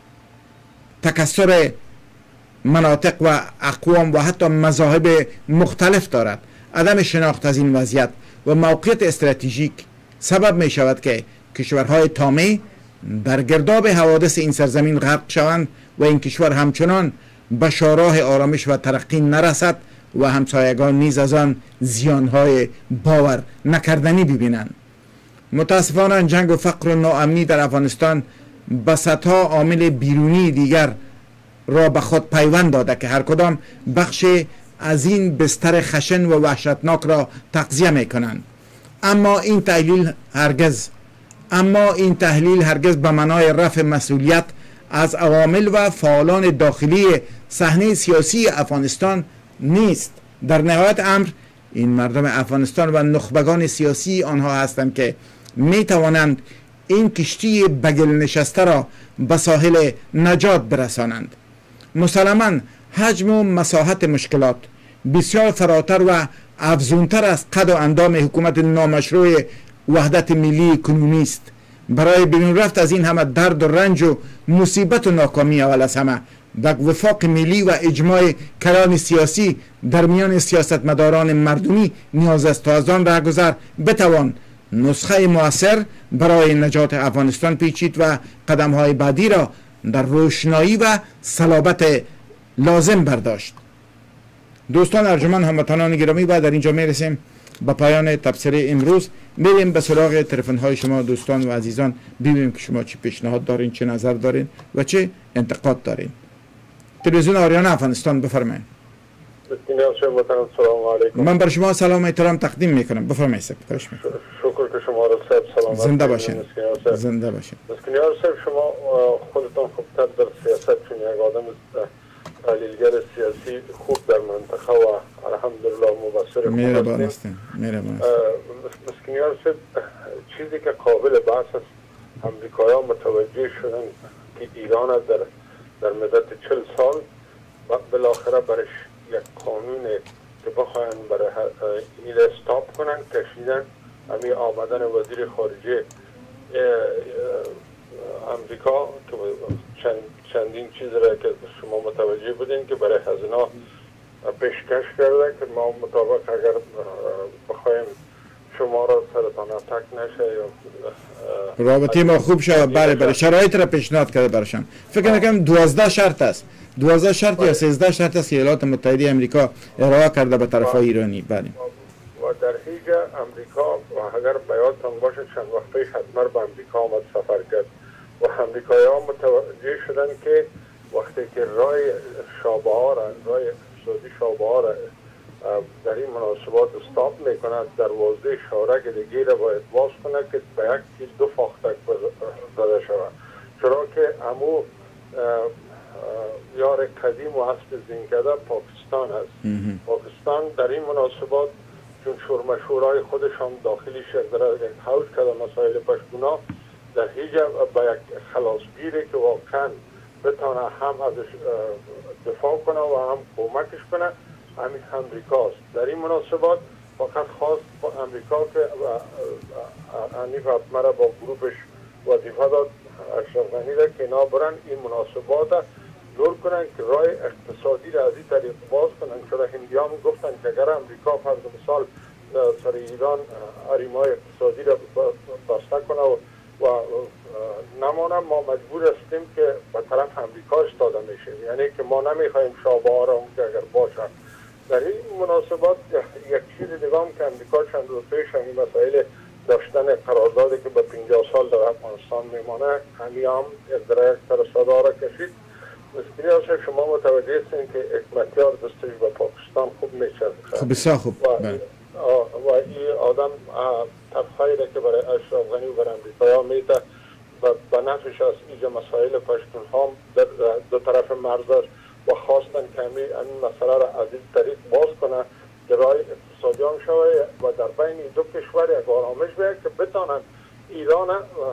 تکثر مناطق و اقوام و حتی مذاهب مختلف دارد. عدم شناخت از این وضعیت و موقعیت استراتژیک سبب می شود که کشورهای تامه در گرداب حوادث این سرزمین غرق شوند و این کشور همچنان به شاهراه آرامش و ترقی نرسد و همسایگان نیز از آن زیانهای باور نکردنی ببینند. متاسفانه جنگ و فقر و ناامنی در افغانستان به صدها عامل بیرونی دیگر را به خود پیوند داده که هر کدام بخش از این بستر خشن و وحشتناک را تغذیه می کنند. اما این تحلیل هرگز به معنای رفع مسئولیت از عوامل و فعالان داخلی صحنه سیاسی افغانستان نیست. در نهایت امر این مردم افغانستان و نخبگان سیاسی آنها هستند که می توانند این کشتی بگل نشسته را به ساحل نجات برسانند. مسلماً حجم و مساحت مشکلات بسیار فراتر و افزونتر از قد و اندام حکومت نامشروع وحدت ملی کنونی است. برای بیرون رفت از این همه درد و رنج و مصیبت و ناکامی اول از همه در وفاق ملی و اجماع کلان سیاسی در میان سیاستمداران مردمی نیاز است تا از آن رهگذر بتوان نسخه مؤثر برای نجات افغانستان پیچید و قدم‌های بعدی را در روشنایی و صلابت لازم برداشت. دوستان ارجمند، هموطنان گرامی، و در اینجا میرسیم به پایان تبصره امروز. میریم به سراغ تلفن های شما دوستان و عزیزان، ببینیم که شما چه پیشنهاد دارین، چه نظر دارین و چه انتقاد دارین. تلویزیون آریانا افغانستان، بفرمایید. سلام علیکم. من بر شما سلام و احترام تقدیم میکنم. بفرمایید. شکر که شما را صاحب سلامت. زنده باشین. زنده باشین. مسکینیار صاحب، شما خودتان خوبتر در سیاست چون یک آدم تحلیلگر سیاسی خوب در منطقه و الحمدلله مبصر مهربان هستین. مسکینیار صاحب، چیزی که قابل بحث است، امریکایان متوجه شدن که ایران در مدت 40 سال بالاخره برش یک قانون که بخواهن برای این استاپ کنن کشیدن. همین آمدن وزیر خارجه امریکا که چندین چیز را که شما متوجه بودین که برای هزینه پیشکش کرده که ما مطابق اگر بخوایم شما را سرطان اتک نشه یا رابطه ما خوب شد، بله شرایط را پیشنهاد کرده برشان. فکر میکنم 12 شرط است، 12 شرط یا 13 شرط است که ایالات متحده امریکا ارائه کرده به طرف ایرانی. بله. و در هیچ امریکا و اگر بیاتون باشه چند وقت پیش حتما به امریکا آمد سفر کرد و امریکایی‌ها متوجه شدن که وقتی که راه شابه‌ها را، راه اقتصادی شابه‌ها را در این مناسبات استاپ میکند، دروازه شارک دیگه را باید باز کنه که به یک چیز دو فاختک زده شود. چرا که امو یار قدیم و اسب زین کرده پاکستان است. پاکستان در این مناسبات چون شورمشورهای خودشان داخلیش یک حوض کرده مسائل پشتونا، در هیچ به یک خلاصگیری که واقعا بتانه هم ازش دفاع کنه و هم کمکش کنه همین امریکاست. در این مناسبات فقط خواست با امریکا که حنیف اتمر با گروپش وظیفه داد اشرف غنی را که اینا برن این مناسبات دور کنن که راه اقتصادی را از این طریق باز کنن. چرا هندیان گفتن که اگر امریکا فرض مثال سر ایران حریم‌های اقتصادی را بسته کنه و نمانه، ما مجبور هستیم که به طرف امریکا استاده میشیم، یعنی که ما نمیخوایم شابه‌ها را که اگر باشه. در این مناسبات یک چیز دیگه هم که امریکا چند روز پیش همین مسائل داشتن قراردادی که به 50 سال در افغانستان میمانه، همین هم در یک سر صدا را کشید. مسکینی هست شما متوجه هستین که حکمتیار دستش به پاکستان خوب میشد. خب بسیار خوب. و این آدم تفخیره که برای اشرف غنی و برای امریکا میده و نفش از اینجا مسائل پشتون ها در دو طرف مرز است و خواستن که این مسئله را از این طریق باز کنه که راه اقتصادی هم شوه و در بین دو کشور یک آرامش بیاید که بتانن ایران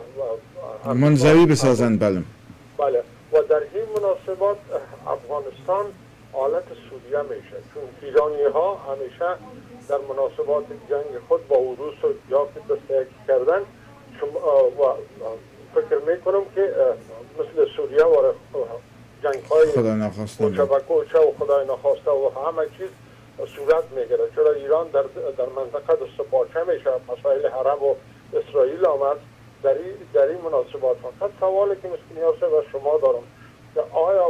منزوی بسازند. بله. و در این مناسبات افغانستان حالت سوریه میشه، چون ایرانی ها همیشه در مناسبات جنگ خود با روس یا که دستگیری کردن و فکر میکنم که مثل سوریه و جنگ های خدا نخواسته و خدای نخواسته و همه چیز صورت میگیره. چرا ایران در منطقه دست پاچه میشه، مسائل حرب و اسرائیل آمد. در این مناسبات فقط سوالی که مسکینیار و شما دارم که آیا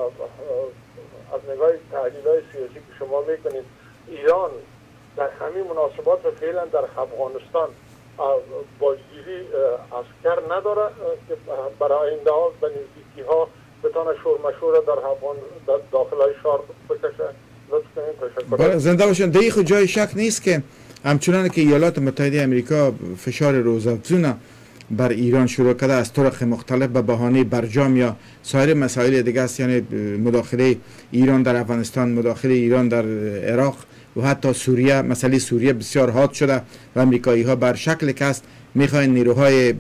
از نگاه تحلیل های سیاسی که شما میکنید ایران در همین مناسبات فعلا در افغانستان بازگیری عسکر نداره که برای آینده ها به نزدیکی ها بتانه شورمشور در داخل های شهر بکشه؟ بله زنده باشن. در این خود جای شک نیست که همچنان که ایالات متحده امریکا فشار روزافزون بر ایران شروع کرده از طرق مختلف به بهانه برجام یا سایر مسائل دیگه است، یعنی مداخله ایران در افغانستان، مداخله ایران در عراق و حتی سوریه. مسئله سوریه بسیار حاد شده و امریکایی ها بر شکل که است میخواین نیروهای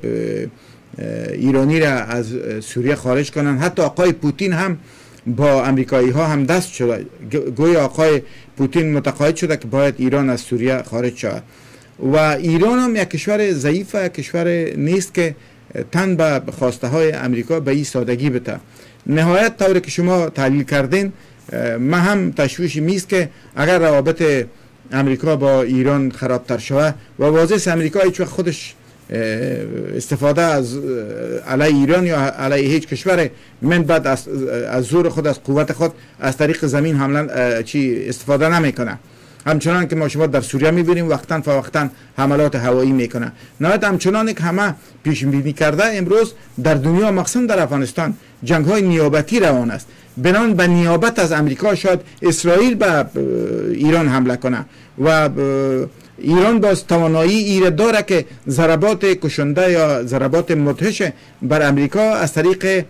ایرانی را از سوریه خارج کنن. حتی آقای پوتین هم با امریکایی ها هم دست شده، گوی آقای پوتین متقاعد شده که باید ایران از سوریه خارج شود. و ایران هم یک کشور ضعیف، یک کشور نیست که تن به خواسته های امریکا به این سادگی بده. نهایت طوری که شما تحلیل کردین ما هم تشویش میست که اگر روابط امریکا با ایران خرابتر شود و واضح است امریکا هیچ وقت خودش استفاده از علیه ایران یا علیه هیچ کشور من بعد از زور خود از قوت خود از طریق زمین حمله استفاده نمیکنه. همچنان که ما شما در سوریه میبینیم وقتا فوقتا حملات هوایی میکنه. نهایت همچنان که همه پیش بینی کرده امروز در دنیا مخصوصا در افغانستان جنگ های نیابتی روان است. بنان به نیابت از امریکا شاید اسرائیل به ایران حمله کنه و ایران باز توانایی ایره داره که ضربات کشنده یا ضربات مدهش بر امریکا از طریق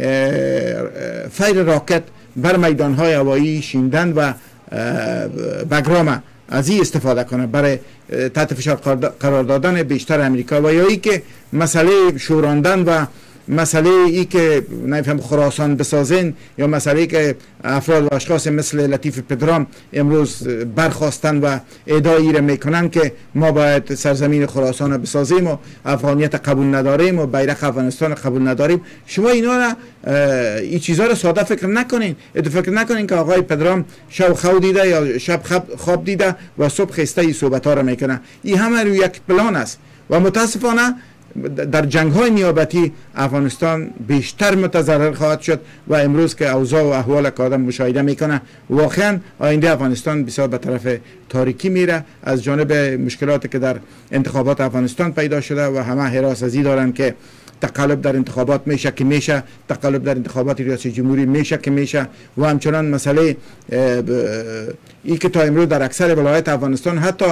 فیر راکت بر میدانهای هوایی شیندن و بگرام از این استفاده کنه برای تحت فشار قرار دادن بیشتر امریکا و یا ای که مسئله شوراندن و مسئله ای که نمیفهم خراسان بسازن یا مسئله که افراد و اشخاص مثل لطیف پدرام امروز برخواستن و ادعایی را میکنن که ما باید سرزمین خراسان بسازیم و افغانیت قبول نداریم و بیرق افغانستان قبول نداریم. شما اینا را این چیزها را ساده فکر نکنین. فکر نکنین که آقای پدرام شب خواب دیده یا شب خواب دیده و صبح خسته این صحبت ها را میکنه. این همه روی یک پلان است و متاسفانه در جنگ های نیابتی افغانستان بیشتر متضرر خواهد شد و امروز که اوضاع و احوال که آدم مشاهده میکنه واقعا آینده افغانستان بسیار به طرف تاریکی میره از جانب مشکلاتی که در انتخابات افغانستان پیدا شده و همه حراس ازی دارن که تقلب در انتخابات میشه که میشه، تقلب در انتخابات ریاست جمهوری میشه که میشه و همچنان مسئله ای که تا امروز در اکثر ولایات افغانستان حتی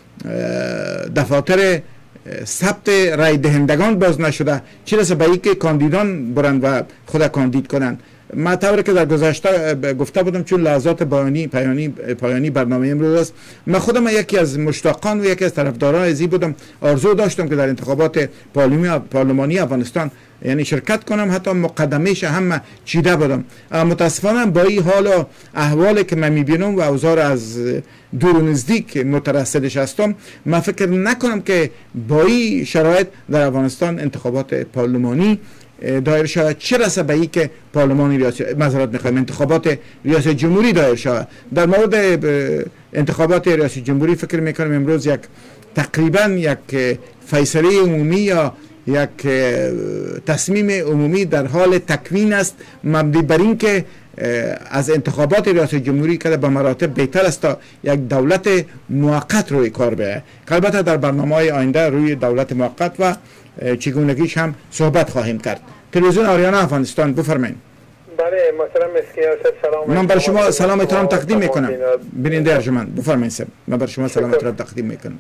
دفاتر ثبت رای دهندگان باز نشده، چه رسه به اینکه کاندیدان برند و خود کاندید کنند. ما طوری که در گذشته گفته بودم چون لحظات پایانی برنامه امروز است، من خودم یکی از مشتاقان و یکی از طرفداران ازی بودم، آرزو داشتم که در انتخابات پارلمانی افغانستان یعنی شرکت کنم، حتی مقدمهش هم چیده بودم. متاسفانه با این حال و احوالی که من میبینم و اوضاع از دور و نزدیک مترصدش هستم، من فکر نکنم که با این شرایط در افغانستان انتخابات پارلمانی دایر شود، چه رسه به این که پارلمانی انتخابات ریاست جمهوری دایر شود. در مورد انتخابات ریاست جمهوری فکر میکنم امروز تقریبا یک فیصله عمومی یا یک تصمیم عمومی در حال تکوین است، مبنی بر این که از انتخابات ریاست جمهوری که به مراتب بهتر است تا یک دولت موقت روی کار بیاید. البته در برنامه‌های آینده روی دولت موقت و چگونگیش هم صحبت خواهیم کرد. تلویزیون آریانا افغانستان، بفرمایید. بله محترم مسکین، سلام. من بر شما سلام احترام تقدیم میکنم. بیننده ارجمند، بفرمایید. من بر شما سلام احترام تقدیم میکنم.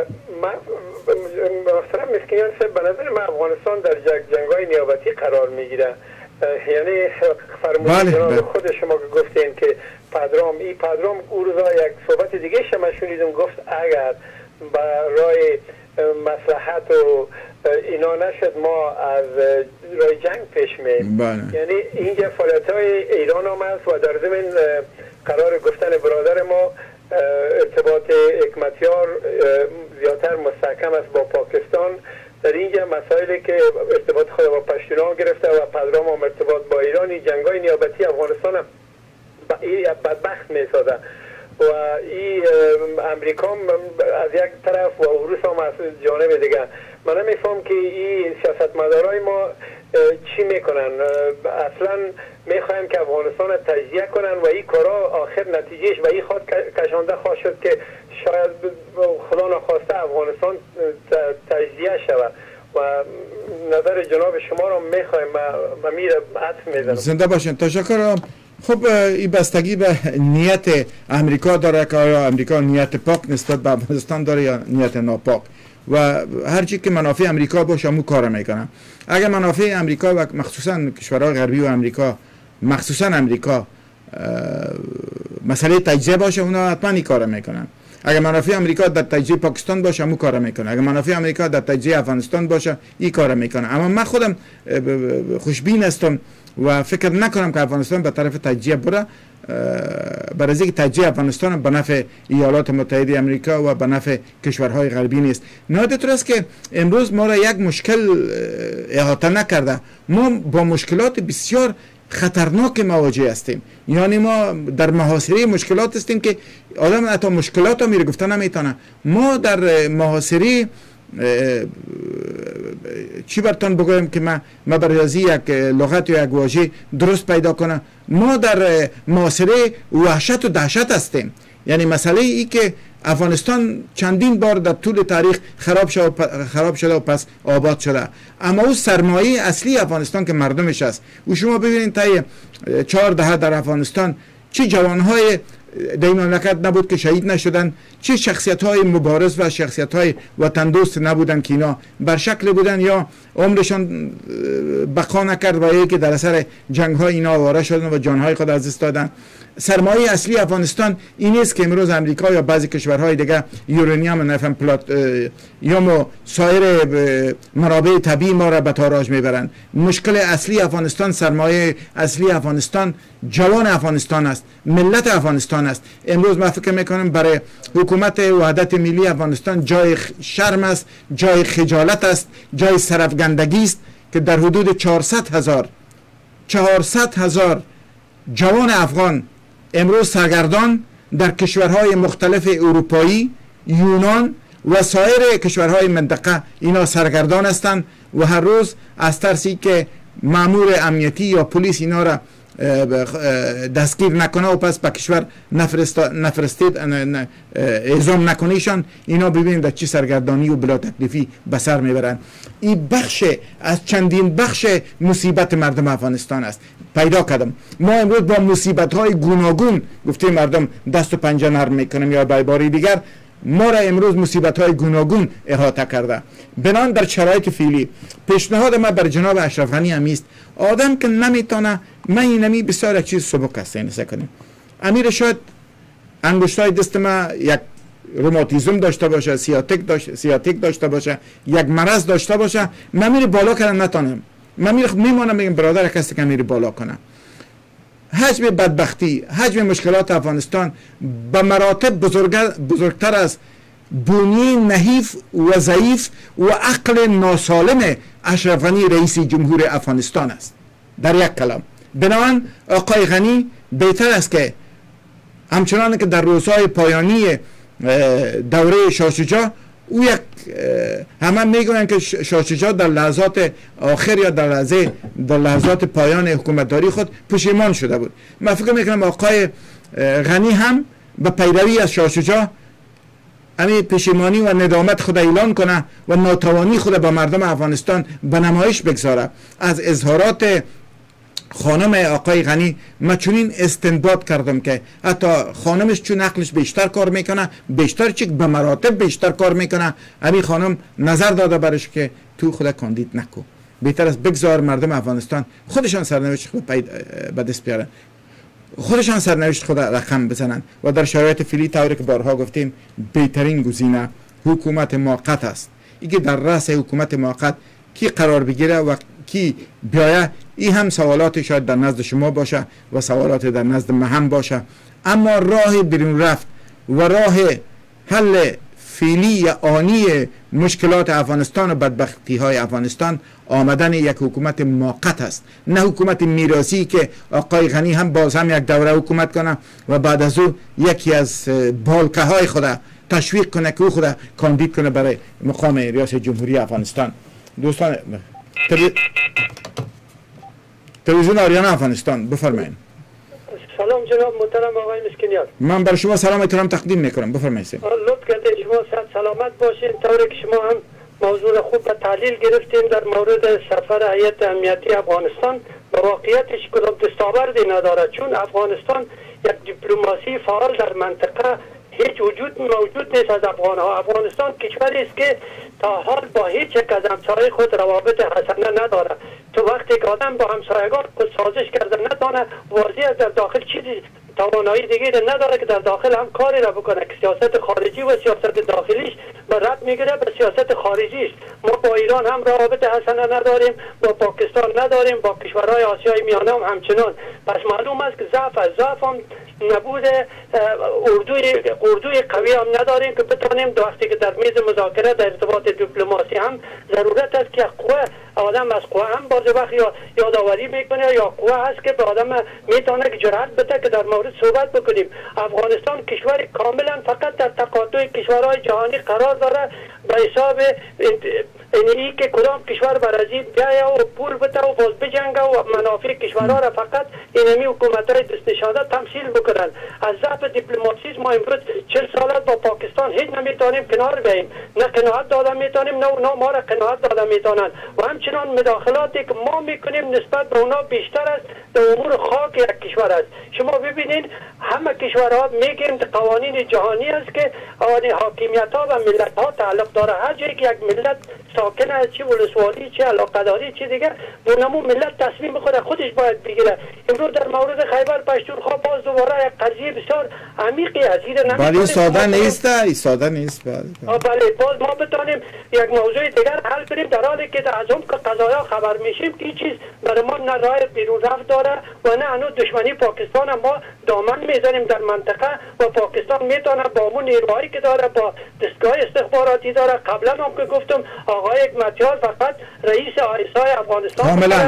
محترم مسکین صاحب، به نظر من افغانستان در جنگ‌های نیابتی قرار میگیره. یعنی فرمودید خود شما که گفتین که پدرام او روزا یک صحبت دیگه شما شنیدم، گفت اگر برای مصلحت و اینا نشد ما از رای جنگ پیش میریم. یعنی اینجا فعالیت‌های ایران هم است و در ضمن قرار گفتن برادر ما ارتباط حکمتیار زیادتر مستحکم است با پاکستان. در اینجا مسائلی که ارتباط خود با پشتونان گرفته و پدرام هم ارتباط با ایرانی، جنگ‌های نیابتی افغانستان بدبخت می‌سازه و این امریکا از یک طرف و روس هم از جانب دیگه. من نمیفهم که این سیاستمدارای ما چی میکنن. اصلا میخوایم که افغانستان تجزیه کنن و این کارا آخر نتیجهش به این خاط کشانده خواهد شد که شاید خدا نخواسته افغانستان تجزیه شود و نظر جناب شما رو میخوایم. من میره عطف میزنم. زنده باشین. تشکرم. خب این بستگی به نیت امریکا داره که آیا امریکا نیت پاک نسبت به افغانستان داره یا نیت ناپاک و هر چی که منافع امریکا باشه همون کار میکنه. اگر منافع امریکا و مخصوصا کشورهای غربی و امریکا، مخصوصا امریکا مسئله تجزیه باشه، اونا حتما این کار میکنن. اگر منافع امریکا در تجزیه پاکستان باشه همون کار میکنه. اگر منافع امریکا در تجزیه افغانستان باشه این کار میکنه. اما من خودم خوشبین هستم و فکر نکنم که افغانستان به طرف تجزیه بره، برای اینکه تجزیه افغانستان به نفع ایالات متحده آمریکا و به نفع کشورهای غربی نیست. نادر است که امروز ما را یک مشکل احاطه نکرده. ما با مشکلات بسیار خطرناک مواجه هستیم. یعنی ما در محاصره مشکلات هستیم که آدم حتی مشکلات رو میره گفتن نمیتونه. ما در محاصره چی برتان بگویم که ما برای یک لغت یا یک واژه درست پیدا کنم، ما در محاصره وحشت و دهشت هستیم. یعنی مسئله ای که افغانستان چندین بار در طول تاریخ خراب شده و پس آباد شده، اما او سرمایه اصلی افغانستان که مردمش است. و شما ببینید طی 4 دهه در افغانستان چه جوانهای در این مملکت نبود که شهید نشدن، چه شخصیت‌های مبارز و شخصیت‌های وطن دوست نبودن که اینا بر شکل بودن یا عمرشان بقا نکرد و یکی در اثر جنگ‌های اینا آواره شدن و جان‌های خود از دست دادن. سرمایه اصلی افغانستان این است که امروز امریکا یا بعضی کشورهای دیگه یورانیوم نفهم یا سایر منابع طبیعی ما را به تاراج میبرند. مشکل اصلی افغانستان، سرمایه اصلی افغانستان جوان افغانستان است، ملت افغانستان است. امروز من فکر میکنم برای حکومت وحدت ملی افغانستان جای شرم است، جای خجالت است، جای سرفگندگی است که در حدود 400,000 جوان افغان امروز سرگردان در کشورهای مختلف اروپایی، یونان و سایر کشورهای منطقه اینا سرگردان هستند و هر روز از ترسی که مامور امنیتی یا پلیس اینا را دستگیر نکنه و پس به کشور نفرستید اعزام نکنیشان، اینا ببینید در چی سرگردانی و بلا تکلیفی به سر میبرند. این بخش از چندین بخش مصیبت مردم افغانستان است. پیدا کردم ما امروز با مصیبت های گوناگون گفتیم مردم دست و پنجه نرم میکنم یا به عباره دیگر ما را امروز مصیبت های گوناگون احاطه کرده. بنان در شرایط فعلی پیشنهاد ما بر جناب اشرف غنی هم است آدم که نمیتونه من اینمی بسیار یک چیز سبک است این کنیم. امیر شاید انگشتای دست ما یک روماتیزم داشته باشه، سیاتیک داشته باشه، یک مرض داشته باشه، من میره بالا کردن نتونم، من میمونم میگم برادر کسی که میره بالا کنه. حجم بدبختی، حجم مشکلات افغانستان به مراتب بزرگتر از بنیه نحیف و ضعیف و عقل ناسالم اشرف غنی رئیس جمهور افغانستان است. در یک کلام بنابراین آقای غنی بهتر است که همچنان که در روزهای پایانی دوره شاه شجاع او یک همه میگویند که شاه شجاع در لحظات آخر یا در لحظات پایان حکومتداری خود پشیمان شده بود. من فکر میکنم آقای غنی هم به پیروی از شاه شجاع همین پشیمانی و ندامت خود اعلان کنه و ناتوانی خود به مردم افغانستان به نمایش بگذاره. از اظهارات خانم آقای غنی من چنین استنباط کردم که حتی خانمش چون عقلش بیشتر کار میکنه، بیشتر چیک به مراتب بیشتر کار میکنه، همین خانم نظر داده برش که تو خود کاندید نکو، بهتر است بگذار مردم افغانستان خودشان سرنوشت خود به دست بیارن، خودشان سرنوشت خود رقم بزنن و در شرایط فعلی طوری که بارها گفتیم بهترین گزینه حکومت موقت است. اینکه در رأس حکومت موقت کی قرار بگیره و کی بیایه، این هم سوالات شاید در نزد شما باشه و سوالات در نزد من هم باشه، اما راه بیرون رفت و راه حل فعلی یا آنی مشکلات افغانستان و بدبختی های افغانستان آمدن یک حکومت موقت است، نه حکومت میراثی که آقای غنی هم باز هم یک دوره حکومت کنه و بعد از او یکی از بالکه های خود تشویق کنه که او خود کاندید کنه برای مقام ریاست جمهوری افغانستان. دوستان تلویزیون آریانا افغانستان بفرمایید. سلام جناب محترم آقای مسکینیار. من برای شما سلام احترام تقدیم میکنم. بفرمایید. لطف کردید شما صحت سلامت باشین. طوری که شما هم موضوع خوب به تحلیل گرفتیم در مورد سفر هیئت امنیتی افغانستان. به واقعیتش کدام دستاوردی نداره، چون افغانستان یک دیپلماسی فعال در منطقه هیچ موجود نیست از افغانها. افغانستان کشوری است که تا حال با هیچ یک از همسایه خود روابط حسنه نداره. تو وقتی که آدم با همسایگان خود سازش کرده نتانه، واضح در داخل چیزی توانایی دیگه نداره که در داخل هم کاری را بکنه که سیاست خارجی و سیاست داخلیش به رد میگیره به سیاست خارجیش. ما با ایران هم روابط حسنه نداریم، با پاکستان نداریم، با کشورهای آسیای میانه هم همچنان. پس معلوم است که ضعف هم نبود اردوی قوی هم نداریم که بتانیم وقتی که در میز مذاکره در ارتباط دیپلماسی هم ضرورت است که قوه آدم از قوه هم بعض وقت یادآوری میکنه یا قوه هست که به آدم میتونه که جرأت بده که در مورد صحبت بکنیم. افغانستان کشور کاملا فقط در تقاطع کشورهای جهانی قرار داره به حساب اینی که کدام کشور برازیل بیایه و پول بده و باز بجنگه و منافع کشورها را فقط اینمی حکومت‌های دست نشانده تمثیل بکنن. از ضعف دیپلماسی ما امروز 40 سال با پاکستان هیچ نمیتونیم کنار بیاییم، نه قناعت داده میتونیم نه اونا ما را قناعت داده میتونن و همچنان مداخلاتی که ما میکنیم نسبت به اونا بیشتر است در امور خاک یک کشور است. شما ببینید همه کشورها میگیم قوانین جهانی است که حاکمیت ها و ملت ها تعلق داره. هر جایی که یک ملت ساکن است، چه ولسوالی چه علاقه‌داری چه دیگه، بونمو ملت تصمیم خودش باید بگیره. امروز در مورد خیبر پختونخوا باز دوباره یک قضیه بسیار عمیقی است. ولی ساده نیست، ساده نیست. بله باز ما بتونیم یک موضوع دیگر حل کنیم در حالی که از اون قضایا خبر میشیم که این چیز برای ما نه راه بیرون رفت داره و نه هنوز دشمنی پاکستان ما دامن میزنیم در منطقه و پاکستان میتونه با اون نیروهایی که داره با دستگاه استخباراتی داره. قبلا هم که گفتم آقای متیار فقط رئیس آیسای افغانستان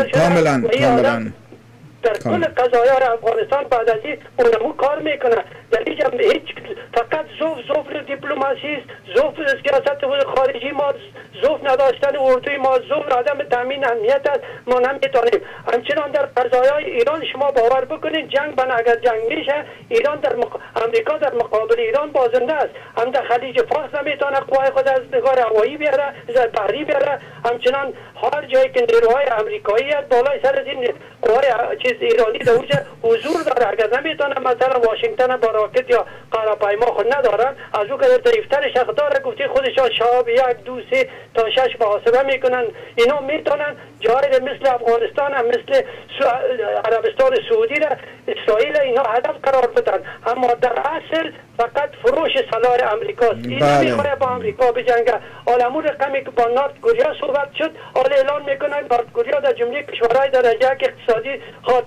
کاملا در کل قضایای افغانستان بعد از این اونمو کار میکنه. در اینجا هیچ فقط زوف دیپلماسی است، زوف سیاست خارجی ما، زوف نداشتن اردوی ما، زوف عدم تامین امنیت است. ما نمیتونیم. همچنان در قضایای ایران شما باور بکنید جنگ بنا اگر جنگ میشه ایران امریکا در مقابل ایران بازنده است. هم در خلیج فارس نمیتونه قوای خود از نگاه هوایی بیاره، از بحری بیاره. همچنان هر جایی که نیروهای امریکایی است بالای سر این قوای ایرانی در اونجا حضور داره. اگر نمیتونه مثلا واشنگتن با راکت یا قراپایما خود ندارن، از اون که ضعیفترش داره گفتی خودشان شاب 1 2 3 تا 6 محاسبه میکنن. اینا میتونن جای مثل افغانستان هم مثل عربستان سعودی را اسرائیل اینا هدف قرار بدن، اما در اصل فقط فروش سلاح امریکاست. این نمیخواد با امریکا بجنگه. آلمون رقمی که با نورد کوریا صحبت شد، حال اعلان میکنن نورد کوریا در جمله کشورهای درجه اقتصادی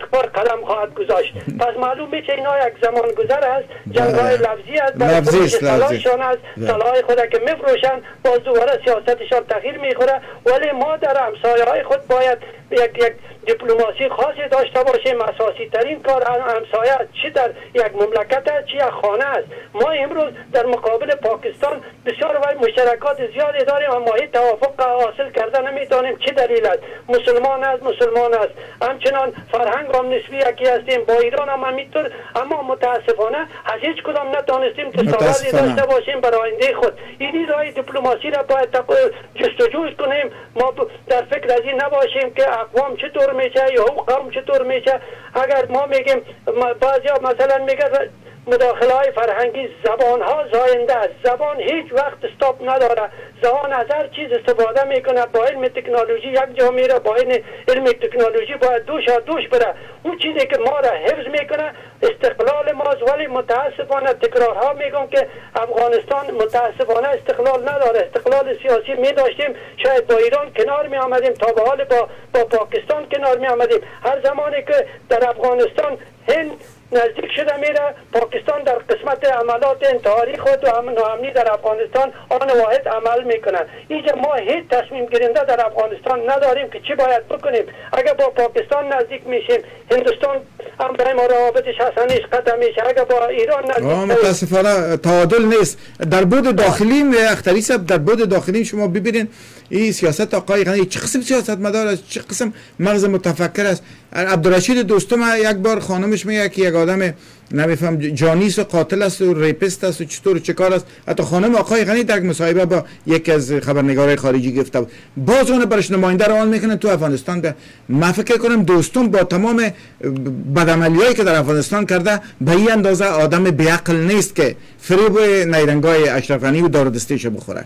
قدم خواهد گذاشت. پس معلوم میشه اینا یک زمان گذر است، جنگ‌های لفظی است، برای سلاحشان است، سلاح خود که میفروشن باز دوباره سیاستشان تغییر میخوره. ولی ما در همسایه‌های خود باید یک دیپلماسی خاصی داشته باشیم. اساسی ترین کار همسایه چه در یک مملکت است چه یک خانه است. ما امروز در مقابل پاکستان بسیار مشترکات زیادی داریم اما هیچ توافق حاصل کرده نمیتونیم. چه دلیل است؟ مسلمان است. همچنان فرهنگ هم نسبی یکی هستیم، با ایران هم همینطور، اما متاسفانه از هیچ کدام نتونستیم دستاوردی داشته باشیم برای آینده خود. این راه دیپلماسی را باید جستجو کنیم. ما در فکر از این نباشیم که اقوام چطور میشه یا قوم چطور میشه. اگر ما میگیم بعضیا مثلا میگه مداخله های فرهنگی، زبان ها زاینده است. زبان هیچ وقت استاپ نداره. زبان از هر چیز استفاده میکنه. با علم تکنولوژی یک جا میره، با علم تکنولوژی باید دوش بره. اون چیزی که ما را حفظ میکنه استقلال ماست. ولی متاسفانه تکرارها میگم که افغانستان متاسفانه استقلال نداره. استقلال سیاسی میداشتیم شاید با ایران کنار می آمدیم، تا به حال با پاکستان کنار می آمدیم. هر زمانی که در افغانستان هند نزدیک شده میره، پاکستان در قسمت عملات انتحاری خود و ناامنی در افغانستان آن واحد عمل میکنن. اینجا ما هیچ تصمیم گیرنده در افغانستان نداریم که چی باید بکنیم. اگر با پاکستان نزدیک میشیم، هندوستان هم برای ما روابطش حسنیش قطع میشه. اگر با ایران نزدیک متاسفانه تعادل نیست. در بود داخلی اختری صاحب، در بود داخلی شما ببینید این سیاست آقای غنی چه قسم سیاست مدار است، چه قسم مغز متفکر است. عبدالرشید دوستم یک بار خانمش میگه که یک آدم نمیفهم جانیس و قاتل است و ریپست است و چطور و چه کار است. حتی خانم آقای غنی در مصاحبه با یکی از خبرنگارای خارجی گفته بود باز اون برش نماینده رو آن میکنه تو افغانستان. من فکر کنم دوستم با تمام بدعملیایی که در افغانستان کرده به این اندازه آدم بیعقل نیست که فریب نیرنگای اشرف غنی و دار و دسته‌شو بخوره.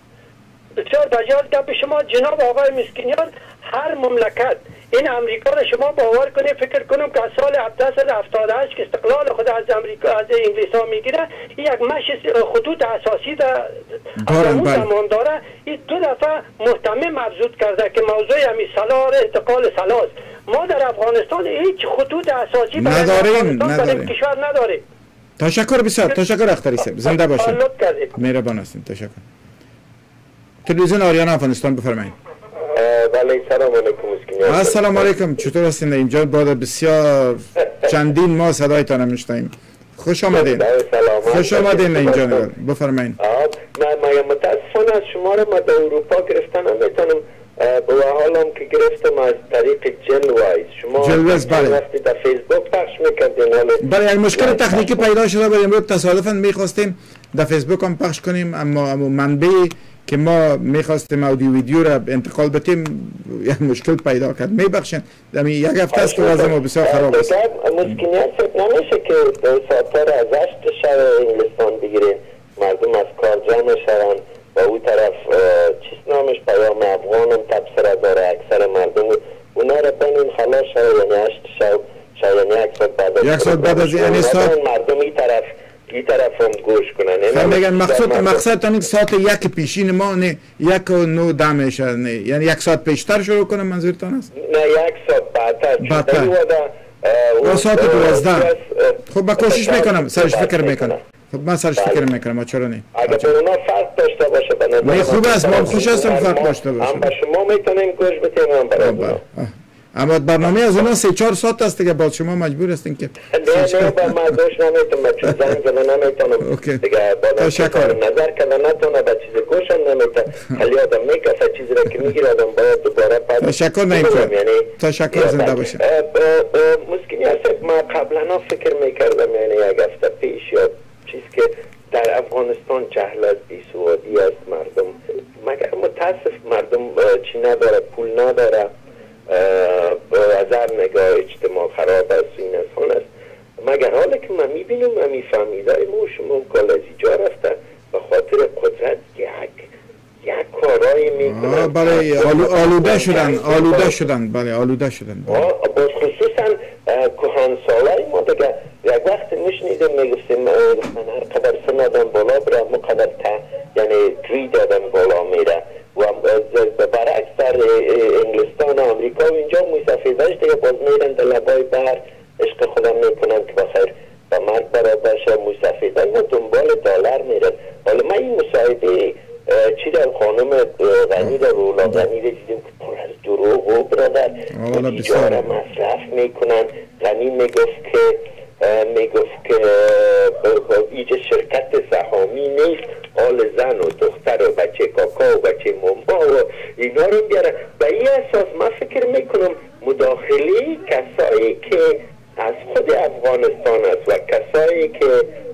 بسیار بجای گپ شما جناب آقای مسکینیان. هر مملکت این امریکا رو شما باور کنید، فکر کنم که از سال 1778 که استقلال خود از امریکا از انگلیس ها میگیره، یک مش خطوط اساسی در زمان داره. این 2 دفعه محتمم مبزود کرده که موضوع همی سلاح انتقال سلاح. ما در افغانستان هیچ خطوط اساسی نداریم. کشور نداریم. تشکر بسیار. تشکر اختری صاحب، زنده باشید. مهربان هستید. تشکر. تلویزیون آریانا افغانستان بفرمایید. بله سلام علیکم مسکین. السلام علیکم، چطور هستین؟ اینجا بعد بسیار چندین ماه صدایتان میشنویم. خوش آمدین. خوش آمدین اینجا. بفرمایید. من متاسفانه از شما رو در اروپا گرفتن نمیتونم، به حالم که گرفتم از طریق جلویز. شما جلویز بله. وقتی در فیسبوک پخش میکردین. بله، یک مشکل تکنیکی پیدا شده بود امروز، تصادفاً میخواستیم در فیسبوک هم پخش کنیم، اما منبعی که ما میخواستیم اودیو ویدیو را انتقال بدیم یک مشکل پیدا کرد. میبخشین یک هفته است که وضع ما بسیار خراب است. مسکینیت نمیشه که ساعت‌ها را از 8 شب انگلستان بگیرین، مردم از کار جمع شوند و او طرف چیز نامش پیام افغان هم تبصره داره، اکثر مردم اونا را بینین خلاص شد، یعنی 8 شب یعنی یک ساعت بعد از یعنی ساعت مردم این طرف هم گوش کنن. میگن مقصد تا ساعت یک پیشین ما نه 1:09 میشه، نه یعنی یک ساعت پیشتر شروع کنم منظورتان است؟ نه یک ساعت بعدتر. و ساعت 12. خب با کوشش میکنم، سرش فکر میکنم. خب من سرش فکر میکنم، چرا نه؟ اگر به اونا فرق داشته باشه به نظر من خوب است، من خوش هستم فرق داشته باشه. هم با شما میتونیم گوش بدیم هم برای اما برنامه از اونا 3-4 ساعت است که باز شما مجبور هستین که نه با من گوش نمیتونم، چون زنگ زدن نمیتونم دیگه. تشکر. نظر کنه نتونه به چیز گوشم نمیتونه، خیلی آدم میکسه چیزی را که میگیر آدم باید دوباره پس تشکر نمیکنم. تشکر، زنده باشه. مسکینی هست، ما قبلا فکر میکردم یعنی یک هفته پیش یا چیز که در افغانستان جهل بیسوادی است مردم، مگر متاسف مردم چی نداره، پول نداره، از هر نگاه اجتماع خراب است، این اصلا است. مگر حالا که من میبینم من میفهمیدم ما شما کال از ایجا رفته به خاطر قدرت یک کارایی میکنن. بله آلوده شدن بله آلوده شدن. باز خصوصا کهنسالای ما دیگه یک وقت میشنیدم میگفتیم من هر قدر سن آدم بالا بره مقدر یعنی گرید آدم بالا میره و برعکس در انگلستان و امریکا و اینجا موسفیداش دیگه باز میرن در لبای بحر عشق خودم میکنن که بخیر با مرگ برابر شه، موسفیداش و دنبال دلار میرن. حالا من این مصاحبه چی در خانم غنی در رولا غنی را دیدیم که پر از دروغ و برادر تجاره مصرف میکنن. غنی میگفت که ایجا شرکت سهامی نیست، حال زن و دختر و بچه کاکا و بچه ماما و اینا رو بیاره. به این اساس من فکر میکنم مداخله کسایی که از خود افغانستان است و کسایی که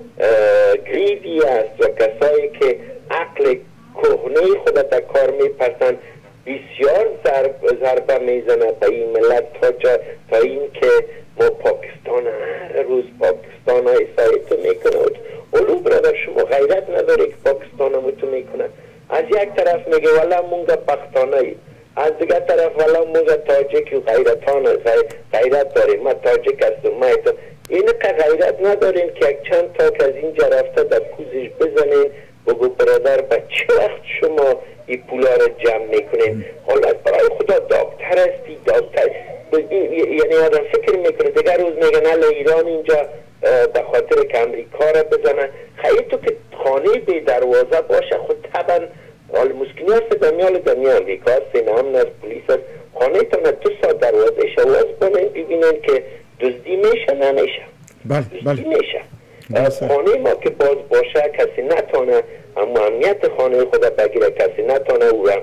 گریدی است و کسایی که عقل کهنه خود در کار میپرسن بسیار ضربه میزنه به این ملت تا این که ما پاکستان هر روز پاکستان های سایتو میکنه. اولو برادر شما غیرت نداره که پاکستان هم تو میکنه. از یک طرف میگه والا مونگا پختانه ای، از دیگر طرف والا مونگا تاجک و غیرت داریم، ما تاجک هستم ما ایتو. این که غیرت ندارین که یک چند تا از اینجا رفته در کوزش بزنین بگو برادر به چه وقت شما این پولا رو جمع میکنین؟ حالا برای خدا دکتر هستی یعنی آدم فکر میکنه دیگر روز میگن الا ایران اینجا به خاطر که امریکا را بزنن. خیلی تو که خانه به دروازه باشه خود طبعا حال مسکینی هست دنیا امریکا هست، این امن است، پولیس هست، خانه تا 2 ساعت دروازه شواز بانن ببینن که دزدی میشه نمیشه. دزدی میشه. خانه ما که باز باشه کسی نتانه اما امنیت خانه خدا بگیره، کسی نتانه او را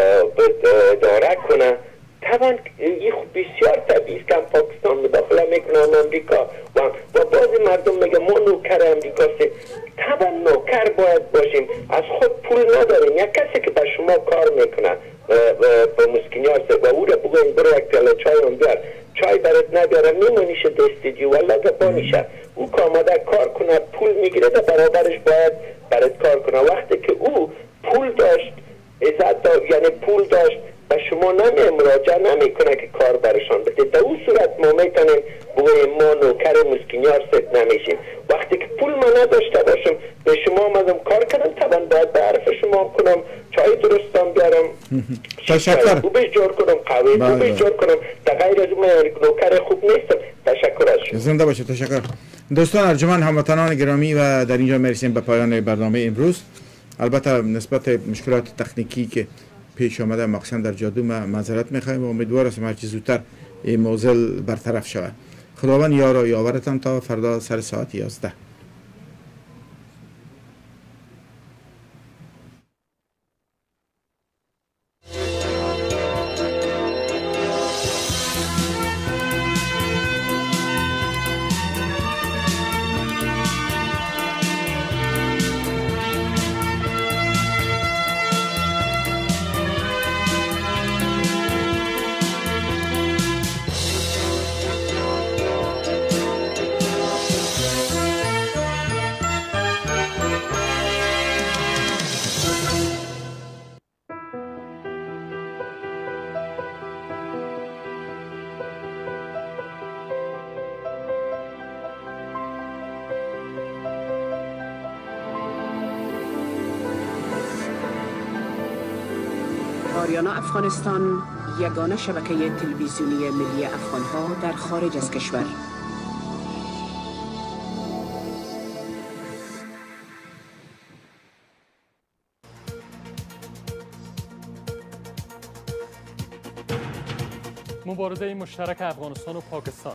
داره کنه. طبعا این بسیار طبیعی که پاکستان مداخله میکنه امریکا و بعضی مردم میگه ما نوکر امریکا هستیم. طبعا نوکر باید باشیم، از خود پول نداریم. یک کسی که به شما کار میکنه به مسکینی هست و او را بگوین برو یک پیاله چای هم بیار، چای برات نبیاره میمونیشه دستیدیو والا گپانیشه. او که آمده کار کنه پول میگیره در برابرش باید برات کار کنه. وقتی که او پول داشت یعنی پول داشت و شما مراجعه نمیکنه که کار برشان بده، در اون صورت ما میتونیم بگویم ما نوکر مسکینیار ست نمیشیم. وقتی که پول ما نداشته باشم به شما آمدم کار کنم طبعا باید به حرف شما کنم، چای درستم بیارم، تشکر خوبش جور کنم، قهوه خوبش جور کنم. در غیر از اون نوکر خوب نیستم. تشکر از شما. زنده باشه. تشکر. دوستان ارجمند هموطنان گرامی و در اینجا میرسیم به پایان برنامه امروز. البته نسبت مشکلات تکنیکی که پیش آمده مخصوصا در جادو ما معذرت میخوایم و امیدوار هستم هرچی زودتر این معضل برطرف شود. خداوند یار و یاورتان تا فردا سر ساعت 11. آریانا افغانستان، یگانه شبکه تلویزیونی ملی افغانها در خارج از کشور. مبارزه مشترک افغانستان و پاکستان